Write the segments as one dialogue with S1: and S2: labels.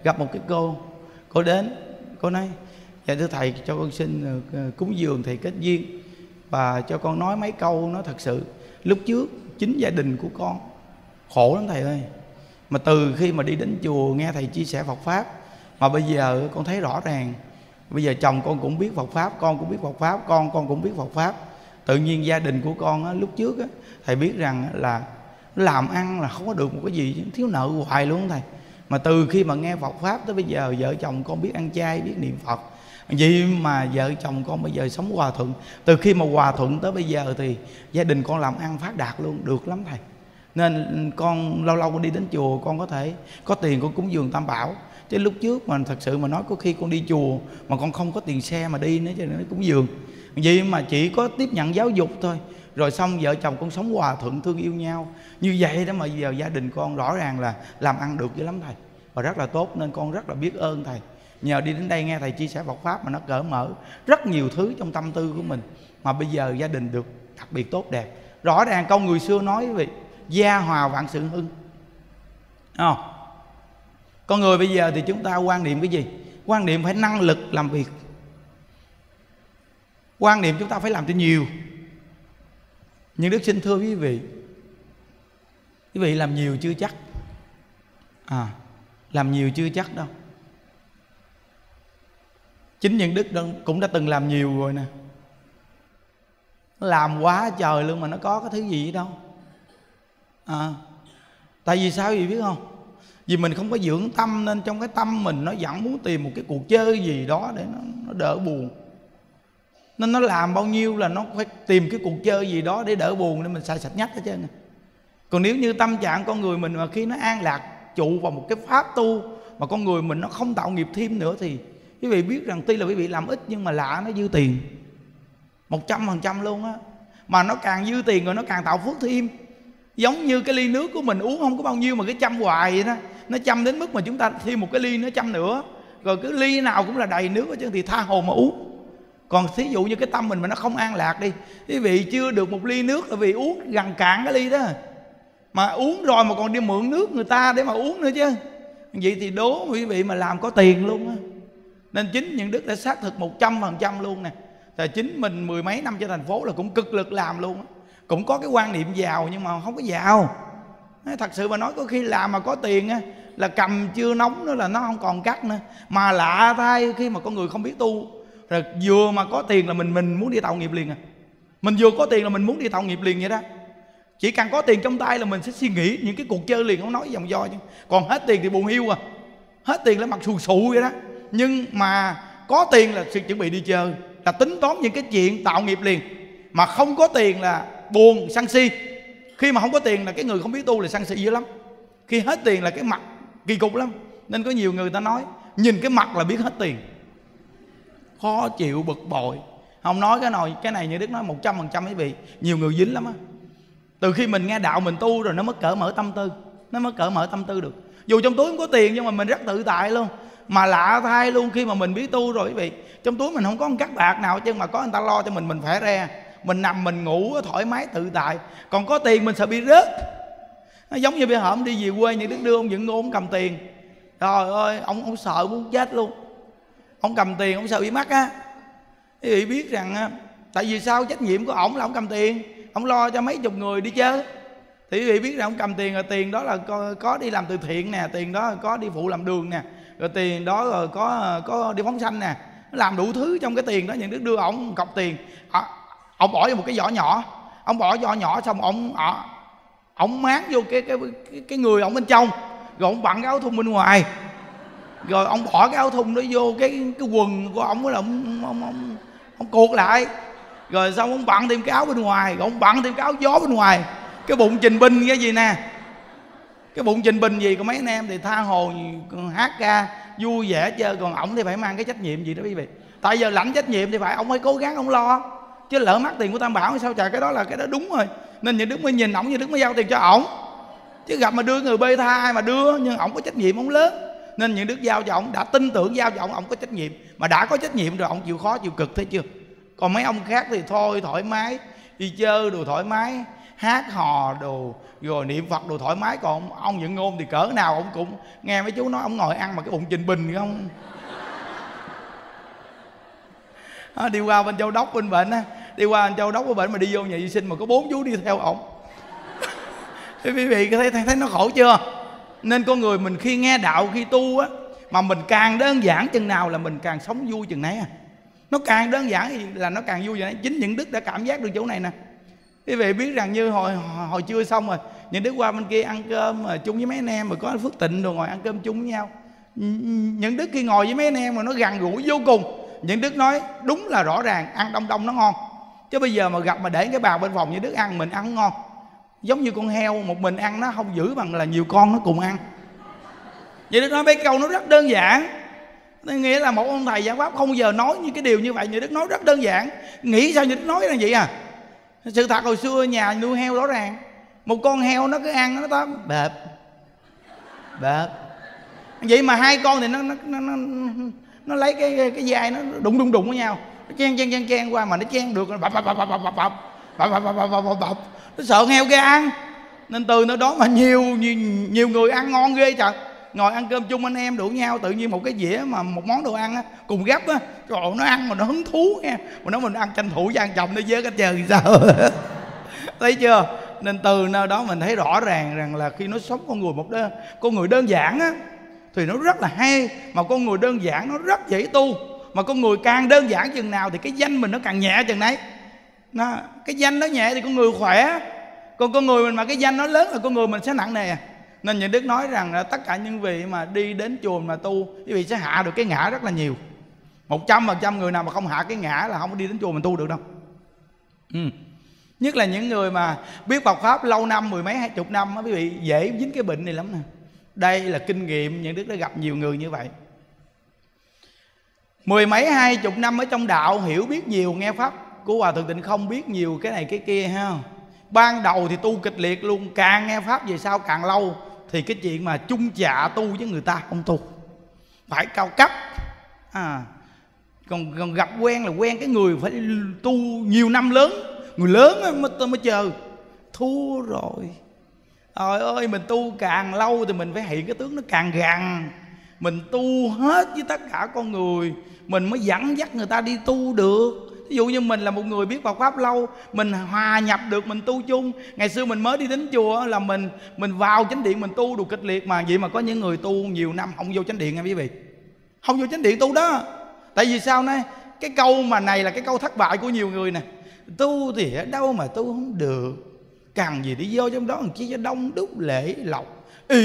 S1: gặp một cái cô đến, cô nói: dạ thưa thầy, cho con xin cúng dường thầy kết duyên, và cho con nói mấy câu. Nó thật sự lúc trước chính gia đình của con khổ lắm thầy ơi, mà từ khi mà đi đến chùa nghe thầy chia sẻ Phật Pháp, mà bây giờ con thấy rõ ràng, bây giờ chồng con cũng biết Phật Pháp, con cũng biết Phật Pháp, con cũng biết Phật Pháp. Tự nhiên gia đình của con á, lúc trước á, thầy biết rằng là làm ăn là không có được một cái gì, thiếu nợ hoài luôn thầy. Mà từ khi mà nghe Phật Pháp tới bây giờ vợ chồng con biết ăn chay, biết niệm Phật. Vậy mà vợ chồng con bây giờ sống hòa thuận. Từ khi mà hòa thuận tới bây giờ thì gia đình con làm ăn phát đạt luôn, được lắm thầy. Nên con lâu lâu con đi đến chùa, con có thể có tiền con cúng dường Tam Bảo. Chứ lúc trước mà thật sự mà nói, có khi con đi chùa mà con không có tiền xe mà đi nữa, cho nên cúng dường. Vậy mà chỉ có tiếp nhận giáo dục thôi, rồi xong vợ chồng con sống hòa thuận, thương yêu nhau như vậy đó. Mà giờ gia đình con rõ ràng là làm ăn được dữ lắm thầy, và rất là tốt. Nên con rất là biết ơn thầy. Nhờ đi đến đây nghe thầy chia sẻ Phật Pháp mà nó cởi mở rất nhiều thứ trong tâm tư của mình, mà bây giờ gia đình được đặc biệt tốt đẹp. Rõ ràng câu người xưa nói quý vị, gia hòa vạn sự hưng. Không? Con người bây giờ thì chúng ta quan niệm cái gì? Quan niệm phải năng lực làm việc, quan niệm chúng ta phải làm cho nhiều. Nhưng Đức xin thưa quý vị làm nhiều chưa chắc. Làm nhiều chưa chắc đâu. Chính những Đức cũng đã từng làm nhiều rồi nè. Nó làm quá trời luôn mà nó có cái thứ gì đâu. Tại vì sao vậy biết không? Vì mình không có dưỡng tâm, nên trong cái tâm mình nó vẫn muốn tìm một cái cuộc chơi gì đó để nó đỡ buồn. Nên nó làm bao nhiêu là nó phải tìm cái cuộc chơi gì đó để đỡ buồn, để mình xài sạch nhách hết trơn. Còn nếu như tâm trạng con người mình mà khi nó an lạc trụ vào một cái pháp tu, mà con người mình nó không tạo nghiệp thêm nữa, thì quý vị biết rằng tuy là quý vị làm ít nhưng mà lạ nó dư tiền 100% luôn á. Mà nó càng dư tiền rồi nó càng tạo phước thêm. Giống như cái ly nước của mình uống không có bao nhiêu mà cái chăm hoài vậy đó. Nó chăm đến mức mà chúng ta thêm một cái ly nữa chăm nữa, rồi cứ ly nào cũng là đầy nước hết trơn, thì tha hồ mà uống. Còn thí dụ như cái tâm mình mà nó không an lạc đi, quý vị chưa được một ly nước là vì uống gần cạn cái ly đó, mà uống rồi mà còn đi mượn nước người ta để mà uống nữa chứ. Vậy thì đố quý vị mà làm có tiền luôn á. Nên chính những Đức đã xác thực 100% luôn nè. Thì chính mình 10 mấy năm trên thành phố là cũng cực lực làm luôn á. Cũng có cái quan niệm giàu nhưng mà không có giàu. Thật sự mà nói, có khi làm mà có tiền á, là cầm chưa nóng nữa là nó không còn cắt nữa. Mà lạ thay khi mà con người không biết tu, rồi vừa mà có tiền là mình muốn đi tạo nghiệp liền. Mình vừa có tiền là mình muốn đi tạo nghiệp liền vậy đó. Chỉ cần có tiền trong tay là mình sẽ suy nghĩ những cái cuộc chơi liền, không nói dòng do chứ. Còn hết tiền thì buồn hiu à, hết tiền là mặt xù xù vậy đó. Nhưng mà có tiền là sự chuẩn bị đi chơi, là tính toán những cái chuyện tạo nghiệp liền. Mà không có tiền là buồn, sân si. Khi mà không có tiền là cái người không biết tu là sân si dữ lắm. Khi hết tiền là cái mặt kỳ cục lắm. Nên có nhiều người ta nói nhìn cái mặt là biết hết tiền, khó chịu bực bội. Không nói cái này như Đức nói 100% quý vị, nhiều người dính lắm á. Từ khi mình nghe đạo mình tu rồi nó mới cởi mở tâm tư, nó mới cởi mở tâm tư được. Dù trong túi không có tiền nhưng mà mình rất tự tại luôn. Mà lạ thay luôn, khi mà mình biết tu rồi quý vị, trong túi mình không có một cắc bạc nào chứ, mà có người ta lo cho mình khỏe re, mình nằm mình ngủ thoải mái tự tại. Còn có tiền mình sợ bị rớt. Nó giống như bây giờ ông đi về quê, những Đức đưa ông Dựng Ngô, ông cầm tiền, trời ơi ông sợ muốn chết luôn. Ông cầm tiền ông sợ bị mắc á. Quý vị biết rằng tại vì sao? Trách nhiệm của ổng là ông cầm tiền, ông lo cho mấy chục người đi chơi. Thì quý vị biết rằng ông cầm tiền, rồi tiền đó là có đi làm từ thiện nè, tiền đó có đi phụ làm đường nè, rồi tiền đó rồi có đi phóng sanh nè, làm đủ thứ trong cái tiền đó. Những Đức đưa ổng cọc tiền, ông bỏ vô một cái giỏ nhỏ, ông bỏ giỏ nhỏ xong ông máng vô cái người ông bên trong, rồi ông bận cái áo thun bên ngoài, rồi ông bỏ cái áo thun đó vô cái quần của ông, là ông cuột lại, rồi xong ông bận thêm cái áo bên ngoài, rồi ông bận thêm cái áo gió bên ngoài. Cái bụng trình binh cái gì nè, cái bụng trình binh gì, còn mấy anh em thì tha hồ hát ca vui vẻ chơi. Còn ổng thì phải mang cái trách nhiệm gì đó quý vị. Tại giờ lãnh trách nhiệm thì phải ông phải cố gắng ông lo, chứ lỡ mắc tiền của Tam Bảo sao trời, cái đó đúng rồi. Nên những Đức mới nhìn ổng, những Đức mới giao tiền cho ổng. Chứ gặp mà đưa người bê tha ai mà đưa, nhưng ổng có trách nhiệm, ổng lớn. Nên những Đức giao cho ổng, đã tin tưởng giao cho ổng có trách nhiệm. Mà đã có trách nhiệm rồi ổng chịu khó chịu cực, thấy chưa. Còn mấy ông khác thì thôi thoải mái đi chơi đồ thoải mái, hát hò đồ rồi niệm Phật đồ thoải mái. Còn ông Nhuận Ngôn thì cỡ nào ông cũng nghe mấy chú nói ông ngồi ăn mà cái bụng trình bình không. Đi qua bên Châu Đốc bên bệnh á, đi qua bên Châu Đốc bên bệnh mà đi vô nhà vệ sinh mà có 4 chú đi theo ổng. Quý vị thấy nó khổ chưa? Nên con người mình khi nghe đạo, khi tu á, mà mình càng đơn giản chừng nào là mình càng sống vui chừng nấy à. Nó càng đơn giản thì là nó càng vui vậy. Chính những Đức đã cảm giác được chỗ này nè. Quý vị biết rằng như hồi trưa xong rồi, những Đức qua bên kia ăn cơm mà chung với mấy anh em, mà có Phước Tịnh rồi ngồi ăn cơm chung với nhau. Những Đức khi ngồi với mấy anh em mà nó gần gũi vô cùng. Những Đức nói đúng là rõ ràng ăn đông đông nó ngon. Chứ bây giờ mà gặp mà để cái bàn bên phòng Những Đức ăn, mình ăn không ngon. Giống như con heo một mình ăn nó không giữ bằng là nhiều con nó cùng ăn. Vậy Đức nói mấy câu nó rất đơn giản. Nghĩa là một ông thầy giảng pháp không bao giờ nói như cái điều như vậy. Như Đức nói rất đơn giản. Nghĩ sao Như Đức nói là vậy à? Sự thật hồi xưa nhà nuôi heo rõ ràng, một con heo nó cứ ăn nó tóm bợp bợp. Vậy mà hai con thì nó lấy cái dai nó đụng với nhau, nó chen qua mà nó chen được bập bập bập bập bập bập bập bập. Nó sợ heo ghê ăn. Nên từ nơi đó mà nhiều người ăn ngon ghê trời. Ngồi ăn cơm chung anh em đủ nhau, tự nhiên một cái dĩa mà một món đồ ăn á, cùng gấp á, trời ơi, nó ăn mà nó hứng thú nha. Mà nói mình ăn tranh thủ cho ăn chồng nó với cái trời sao. Thấy chưa? Nên từ nơi đó mình thấy rõ ràng rằng là khi nó sống con người đơn giản á thì nó rất là hay. Mà con người đơn giản nó rất dễ tu. Mà con người càng đơn giản chừng nào thì cái danh mình nó càng nhẹ chừng đấy. Cái danh nó nhẹ thì con người khỏe. Còn con người mình mà cái danh nó lớn là con người mình sẽ nặng nề. Nên Những Đức nói rằng là tất cả những vị mà đi đến chùa mà tu, quý vị sẽ hạ được cái ngã rất là nhiều. 100% người nào mà không hạ cái ngã là không có đi đến chùa mình tu được đâu. Nhất là những người mà biết Phật Pháp lâu năm, 10 mấy 20 năm á, quý vị dễ dính cái bệnh này lắm nè. Đây là kinh nghiệm Những Đức đã gặp nhiều người như vậy. 10 mấy 20 năm ở trong đạo, hiểu biết nhiều, nghe Pháp của Hòa Thượng Tịnh không biết nhiều cái này cái kia ha. Ban đầu thì tu kịch liệt luôn, càng nghe Pháp về sau càng lâu thì cái chuyện mà chung chạ tu với người ta không tu, phải cao cấp. Còn gặp quen là quen cái người phải tu nhiều năm lớn, người lớn mới chờ. Thua rồi. Trời ơi, mình tu càng lâu thì mình phải hiện cái tướng nó càng gằn. Mình tu hết với tất cả con người, mình mới dẫn dắt người ta đi tu được. Ví dụ như mình là một người biết Phật Pháp lâu, mình hòa nhập được, mình tu chung. Ngày xưa mình mới đi đến chùa là mình vào chánh điện mình tu đủ kịch liệt mà. Vậy mà có những người tu nhiều năm không vô chánh điện nha quý vị. Không vô chánh điện tu đó. Tại vì sao nè? Cái câu mà này là cái câu thất bại của nhiều người nè. Tu thì ở đâu mà tu không được, cần gì đi vô trong đó làm chi cho đông đúc lễ lộc,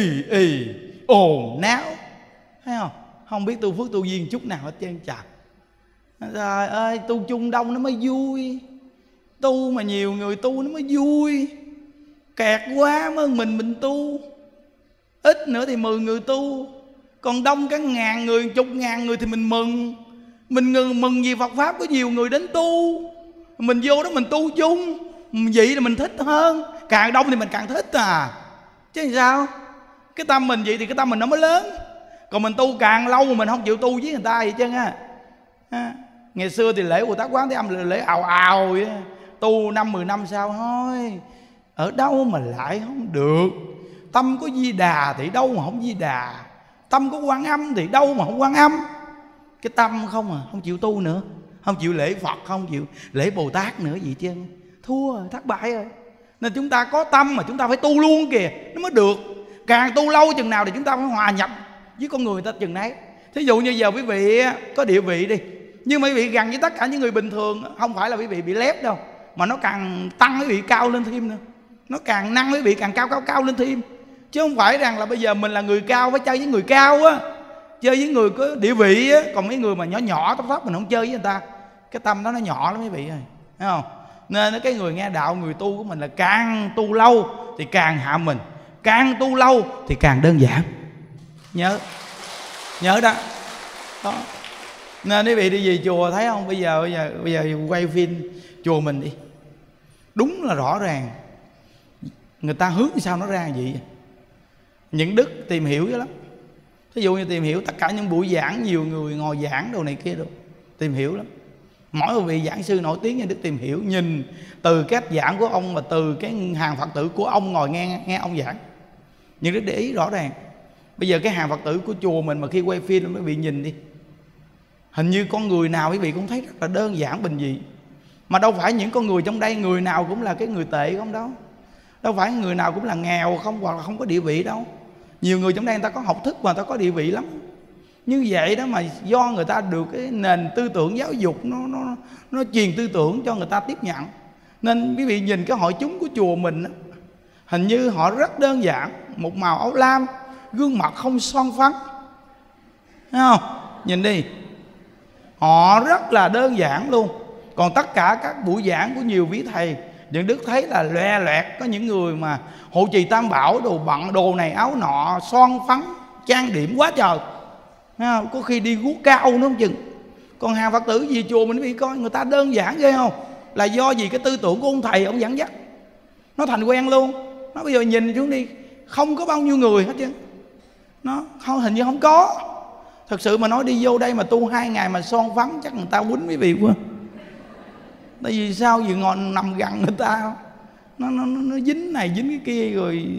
S1: ì ồn náo. Thấy không? Không biết tu phước tu duyên chút nào hết trơn trời. Trời ơi, tu chung đông nó mới vui. Tu mà nhiều người tu nó mới vui. Kẹt quá mới mình tu. Ít nữa thì 10 người tu. Còn đông cả ngàn người, chục ngàn người thì mình mừng. Mình mừng vì Phật Pháp có nhiều người đến tu. Mình vô đó mình tu chung. Vậy là mình thích hơn. Càng đông thì mình càng thích à. Chứ sao? Cái tâm mình vậy thì cái tâm mình nó mới lớn. Còn mình tu càng lâu mà mình không chịu tu với người ta vậy chứ ha. Ngày xưa thì lễ Bồ Tát Quán Thế Âm là lễ ào ào vậy. Tu 5-10 năm sau thôi, ở đâu mà lại không được. Tâm có Di Đà thì đâu mà không Di Đà, tâm có Quan Âm thì đâu mà không Quan Âm. Cái tâm không à, không chịu tu nữa, không chịu lễ Phật, không chịu lễ Bồ Tát nữa vậy chứ. Thua, thất bại rồi. Nên chúng ta có tâm mà chúng ta phải tu luôn kìa, nó mới được. Càng tu lâu chừng nào thì chúng ta phải hòa nhập với con người ta chừng nấy. Thí dụ như giờ quý vị có địa vị đi, nhưng mà quý vị gần với tất cả những người bình thường, không phải là quý vị bị lép đâu, mà nó càng tăng quý vị cao lên thêm nữa. Nó càng nâng quý vị càng cao lên thêm. Chứ không phải rằng là bây giờ mình là người cao phải chơi với người cao á, chơi với người có địa vị á. Còn mấy người mà nhỏ thấp mình không chơi với người ta, cái tâm đó nó nhỏ lắm quý vị ơi, thấy không? Nên cái người nghe đạo, người tu của mình là càng tu lâu thì càng hạ mình, càng tu lâu thì càng đơn giản. Nhớ đó. Nên quý vị đi về chùa thấy không, bây giờ quay phim chùa mình đi, đúng là rõ ràng người ta hướng sao nó ra vậy. Những Đức tìm hiểu chứ lắm. Ví dụ như tìm hiểu tất cả những buổi giảng, nhiều người ngồi giảng đồ này kia đồ, tìm hiểu lắm. Mỗi một vị giảng sư nổi tiếng Nhân Đức tìm hiểu, nhìn từ cách giảng của ông và từ cái hàng Phật tử của ông ngồi nghe ông giảng, Nhân Đức để ý rõ ràng. Bây giờ cái hàng Phật tử của chùa mình mà khi quay phim mấy vị nhìn đi, hình như con người nào quý vị cũng thấy rất là đơn giản bình dị. Mà đâu phải những con người trong đây người nào cũng là cái người tệ không đâu. Đâu phải người nào cũng là nghèo không, hoặc là không có địa vị đâu. Nhiều người trong đây người ta có học thức và người ta có địa vị lắm. Như vậy đó mà do người ta được cái nền tư tưởng giáo dục nó truyền tư tưởng cho người ta tiếp nhận. Nên quý vị nhìn cái hội chúng của chùa mình, hình như họ rất đơn giản, một màu áo lam, gương mặt không son phấn, thấy không? Nhìn đi, họ rất là đơn giản luôn. Còn tất cả các buổi giảng của nhiều vị thầy Nhân Đức thấy là loè loẹt, có những người mà hộ trì tam bảo, đồ bận đồ này áo nọ, son phấn trang điểm quá trời, có khi đi guốc cao nữa không chừng. Còn hàng Phật tử gì chùa mình bị coi người ta đơn giản ghê không? Là do gì cái tư tưởng của ông thầy ông dẫn dắt nó thành quen luôn. Nó bây giờ nhìn xuống đi, không có bao nhiêu người hết chứ, nó không, hình như không có. Thật sự mà nói đi vô đây mà tu 2 ngày mà son phấn chắc người ta quýnh quý vị quá. Tại vì sao? Vì ngồi nằm gần người ta, nó dính này dính cái kia,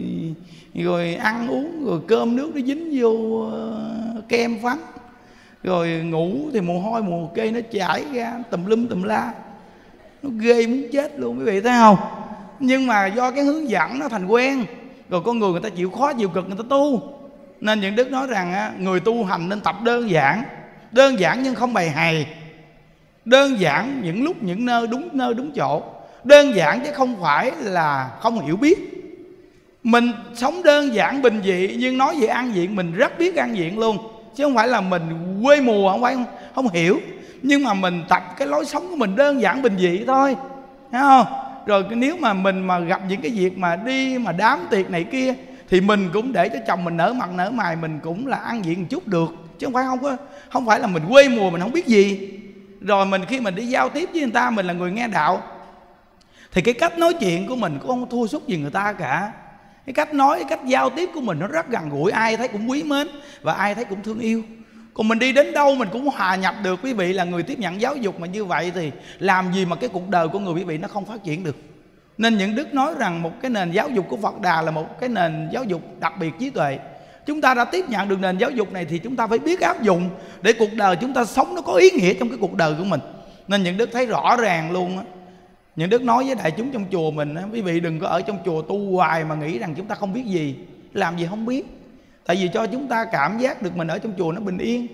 S1: rồi ăn uống, rồi cơm nước nó dính vô kem phấn, rồi ngủ thì mồ hôi mồ kê nó chảy ra tùm lum tùm la, nó ghê muốn chết luôn quý vị thấy không? Nhưng mà do cái hướng dẫn nó thành quen, rồi con người ta chịu khó chịu cực người ta tu. Nên Nhân Đức nói rằng người tu hành nên tập đơn giản nhưng không bày hày, đơn giản những lúc những nơi đúng chỗ, đơn giản chứ không phải là không hiểu biết. Mình sống đơn giản bình dị, nhưng nói về ăn diện mình rất biết ăn diện luôn, chứ không phải là mình quê mùa, không phải không hiểu. Nhưng mà mình tập cái lối sống của mình đơn giản bình dị thôi, thấy không? Rồi nếu mà mình mà gặp những cái việc mà đi mà đám tiệc này kia thì mình cũng để cho chồng mình nở mặt nở mày, mình cũng là ăn diện một chút được, chứ không phải là mình quê mùa mình không biết gì. Rồi mình khi mình đi giao tiếp với người ta, mình là người nghe đạo, thì cái cách nói chuyện của mình cũng không thua sút gì người ta cả. Cái cách nói, cái cách giao tiếp của mình nó rất gần gũi, ai thấy cũng quý mến và ai thấy cũng thương yêu. Còn mình đi đến đâu mình cũng hòa nhập được. Quý vị là người tiếp nhận giáo dục mà như vậy thì làm gì mà cái cuộc đời của người quý vị nó không phát triển được. Nên những Đức nói rằng một cái nền giáo dục của Phật Đà là một cái nền giáo dục đặc biệt trí tuệ. Chúng ta đã tiếp nhận được nền giáo dục này thì chúng ta phải biết áp dụng để cuộc đời chúng ta sống nó có ý nghĩa trong cái cuộc đời của mình. Nên những Đức thấy rõ ràng luôn á. Những Đức nói với đại chúng trong chùa mình á, quý vị đừng có ở trong chùa tu hoài mà nghĩ rằng chúng ta không biết gì, làm gì không biết. Tại vì cho chúng ta cảm giác được mình ở trong chùa nó bình yên,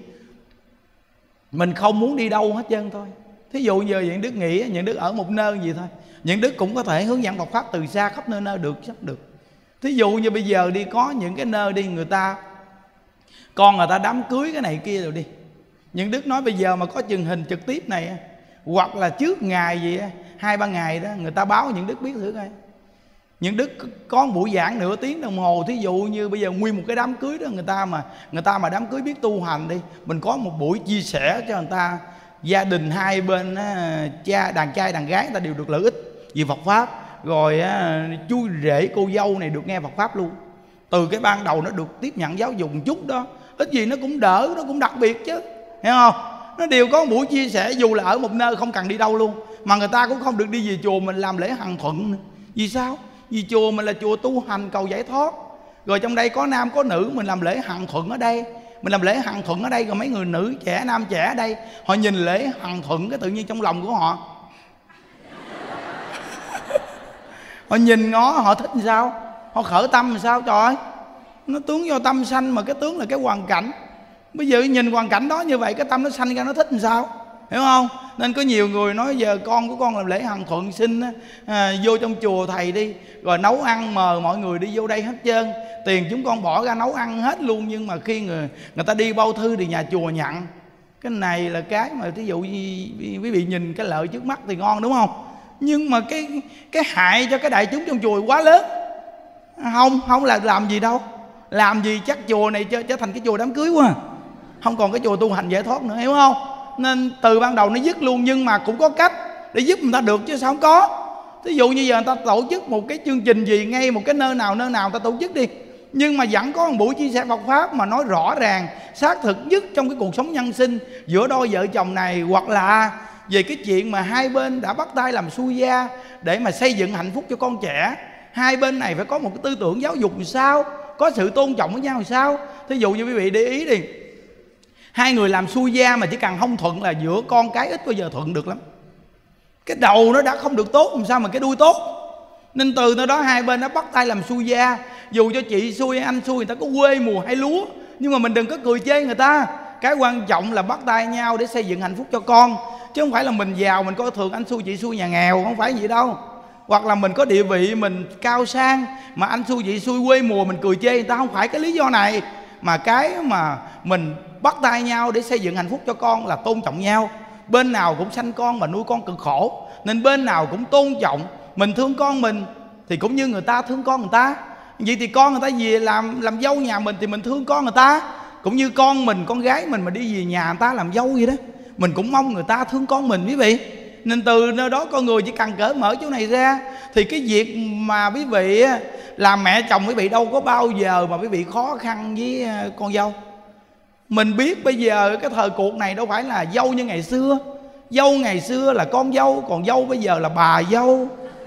S1: mình không muốn đi đâu hết trơn thôi. Thí dụ giờ những Đức nghĩ những Đức ở một nơi gì thôi, những Đức cũng có thể hướng dẫn Phật pháp từ xa khắp nơi nơi được, sắp được. Thí dụ như bây giờ đi có những cái nơi đi người ta con người ta đám cưới cái này kia rồi đi, những Đức nói bây giờ mà có truyền hình trực tiếp này, hoặc là trước ngày gì 2-3 ngày đó người ta báo những Đức biết thử coi. Những Đức có một buổi giảng nửa tiếng đồng hồ. Thí dụ như bây giờ nguyên một cái đám cưới đó, người ta mà đám cưới biết tu hành đi, mình có một buổi chia sẻ cho người ta, gia đình hai bên đàn trai đàn gái người ta đều được lợi ích vì Phật pháp. Rồi chú rể cô dâu này được nghe Phật pháp luôn. Từ cái ban đầu nó được tiếp nhận giáo dục một chút đó, ít gì nó cũng đỡ, nó cũng đặc biệt chứ, hiểu không? Nó đều có một buổi chia sẻ, dù là ở một nơi không cần đi đâu luôn. Mà người ta cũng không được đi về chùa mình làm lễ hằng thuận. Vì sao? Vì chùa mình là chùa tu hành cầu giải thoát. Rồi trong đây có nam có nữ, mình làm lễ hằng thuận ở đây. Mình làm lễ hằng thuận ở đây, rồi mấy người nữ trẻ, nam trẻ ở đây, họ nhìn lễ hằng thuận cái tự nhiên trong lòng của họ họ nhìn ngó, họ thích làm sao, họ khởi tâm làm sao. Trời ơi, nó tướng do tâm sanh, mà cái tướng là cái hoàn cảnh. Bây giờ nhìn hoàn cảnh đó như vậy, cái tâm nó sanh ra nó thích làm sao, hiểu không? Nên có nhiều người nói giờ con của con làm lễ hằng thuận xin vô trong chùa thầy đi, rồi nấu ăn mời mọi người đi vô đây hết trơn, tiền chúng con bỏ ra nấu ăn hết luôn. Nhưng mà khi người ta đi bao thư thì nhà chùa nhận. Cái này là cái mà thí dụ như quý vị nhìn cái lợi trước mắt thì ngon, đúng không? Nhưng mà cái hại cho cái đại chúng trong chùa quá lớn. Không là làm gì đâu. Làm gì chắc chùa này trở thành cái chùa đám cưới quá, không còn cái chùa tu hành giải thoát nữa, hiểu không? Nên từ ban đầu nó dứt luôn. Nhưng mà cũng có cách để giúp người ta được chứ sao không có. Ví dụ như giờ người ta tổ chức một cái chương trình gì ngay một cái nơi nào người ta tổ chức đi, nhưng mà vẫn có một buổi chia sẻ Phật pháp mà nói rõ ràng xác thực nhất trong cái cuộc sống nhân sinh giữa đôi vợ chồng này, hoặc là về cái chuyện mà hai bên đã bắt tay làm xuôi gia để mà xây dựng hạnh phúc cho con trẻ. Hai bên này phải có một cái tư tưởng giáo dục làm sao, có sự tôn trọng với nhau làm sao. Thí dụ như quý vị để ý đi, hai người làm xuôi gia mà chỉ cần không thuận là giữa con cái ít bao giờ thuận được lắm. Cái đầu nó đã không được tốt làm sao mà cái đuôi tốt. Nên từ nơi đó hai bên nó bắt tay làm xuôi gia. Dù cho chị xuôi anh xuôi, người ta có quê mùa hay lúa, nhưng mà mình đừng có cười chê người ta. Cái quan trọng là bắt tay nhau để xây dựng hạnh phúc cho con, chứ không phải là mình giàu mình coi thường anh xuôi chị xuôi nhà nghèo, không phải vậy đâu. Hoặc là mình có địa vị mình cao sang mà anh xuôi chị xuôi quê mùa mình cười chê người ta, không phải cái lý do này. Mà cái mà mình bắt tay nhau để xây dựng hạnh phúc cho con là tôn trọng nhau. Bên nào cũng sanh con mà nuôi con cực khổ, nên bên nào cũng tôn trọng. Mình thương con mình thì cũng như người ta thương con người ta. Vậy thì con người ta về làm dâu nhà mình thì mình thương con người ta, cũng như con mình, con gái mình mà đi về nhà người ta làm dâu vậy đó, mình cũng mong người ta thương con mình quý vị. Nên từ nơi đó con người chỉ cần cởi mở chỗ này ra thì cái việc mà quý vị làm mẹ chồng quý vị đâu có bao giờ mà quý vị khó khăn với con dâu. Mình biết bây giờ cái thời cuộc này đâu phải là dâu như ngày xưa. Dâu ngày xưa là con dâu, còn dâu bây giờ là bà dâu.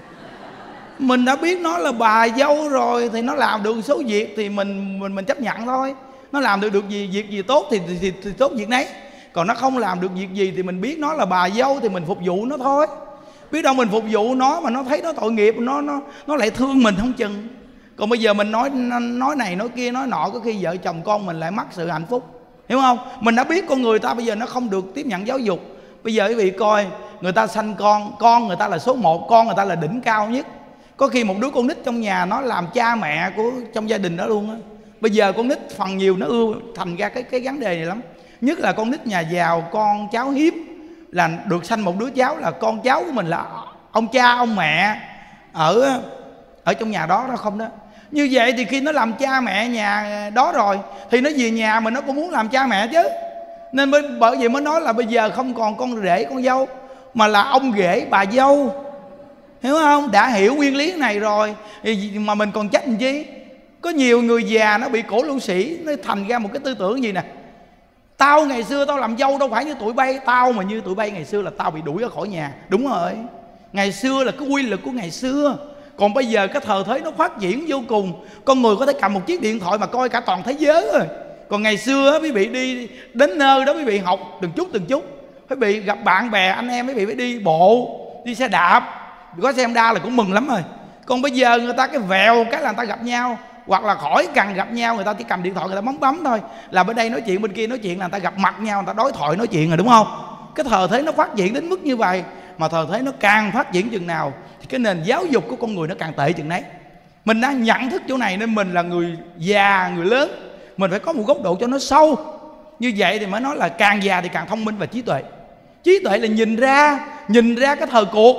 S1: Mình đã biết nó là bà dâu rồi thì nó làm được số việc thì mình chấp nhận thôi. Nó làm được việc gì tốt thì tốt việc nấy. Còn nó không làm được việc gì thì mình biết nó là bà dâu thì mình phục vụ nó thôi. Biết đâu mình phục vụ nó mà nó thấy nó tội nghiệp, nó lại thương mình không chừng. Còn bây giờ mình nói này nói kia nói nọ, có khi vợ chồng con mình lại mất sự hạnh phúc, hiểu không? Mình đã biết con người ta bây giờ nó không được tiếp nhận giáo dục. Bây giờ quý vị coi, người ta sanh con người ta là số 1, con người ta là đỉnh cao nhất. Có khi một đứa con nít trong nhà nó làm cha mẹ của trong gia đình đó luôn á. Bây giờ con nít phần nhiều nó ưa thành ra cái vấn đề này lắm. Nhất là con nít nhà giàu, con cháu hiếm là được sanh một đứa cháu là con cháu của mình là ông cha ông mẹ ở trong nhà đó không đó. Như vậy thì khi nó làm cha mẹ nhà đó rồi thì nó về nhà mà nó cũng muốn làm cha mẹ chứ. Nên bởi vậy mới nói là bây giờ không còn con rể con dâu mà là ông rể bà dâu, hiểu không? Đã hiểu nguyên lý này rồi mà mình còn trách làm chi. Có nhiều người già nó bị cổ lưu sĩ, nó thành ra một cái tư tưởng gì nè: tao ngày xưa tao làm dâu đâu phải như tụi bay, tao mà như tụi bay ngày xưa là tao bị đuổi ra khỏi nhà. Đúng rồi, ngày xưa là cái quy luật của ngày xưa. Còn bây giờ cái thời thế nó phát triển vô cùng, con người có thể cầm một chiếc điện thoại mà coi cả toàn thế giới rồi. Còn ngày xưa quý vị đi đến nơi đó quý vị học từng chút, quý vị gặp bạn bè anh em quý vị phải đi bộ, đi xe đạp, có xe Honda là cũng mừng lắm rồi. Còn bây giờ người ta cái vèo cái là người ta gặp nhau, hoặc là khỏi cần gặp nhau, người ta chỉ cầm điện thoại người ta bấm thôi là bên đây nói chuyện bên kia nói chuyện, là người ta gặp mặt nhau, người ta đối thoại nói chuyện rồi, đúng không? Cái thời thế nó phát triển đến mức như vậy. Mà thời thế nó càng phát triển chừng nào thì cái nền giáo dục của con người nó càng tệ chừng đấy. Mình đã nhận thức chỗ này nên mình là người già, người lớn, mình phải có một góc độ cho nó sâu. Như vậy thì mới nói là càng già thì càng thông minh và trí tuệ. Trí tuệ là nhìn ra cái thời cuộc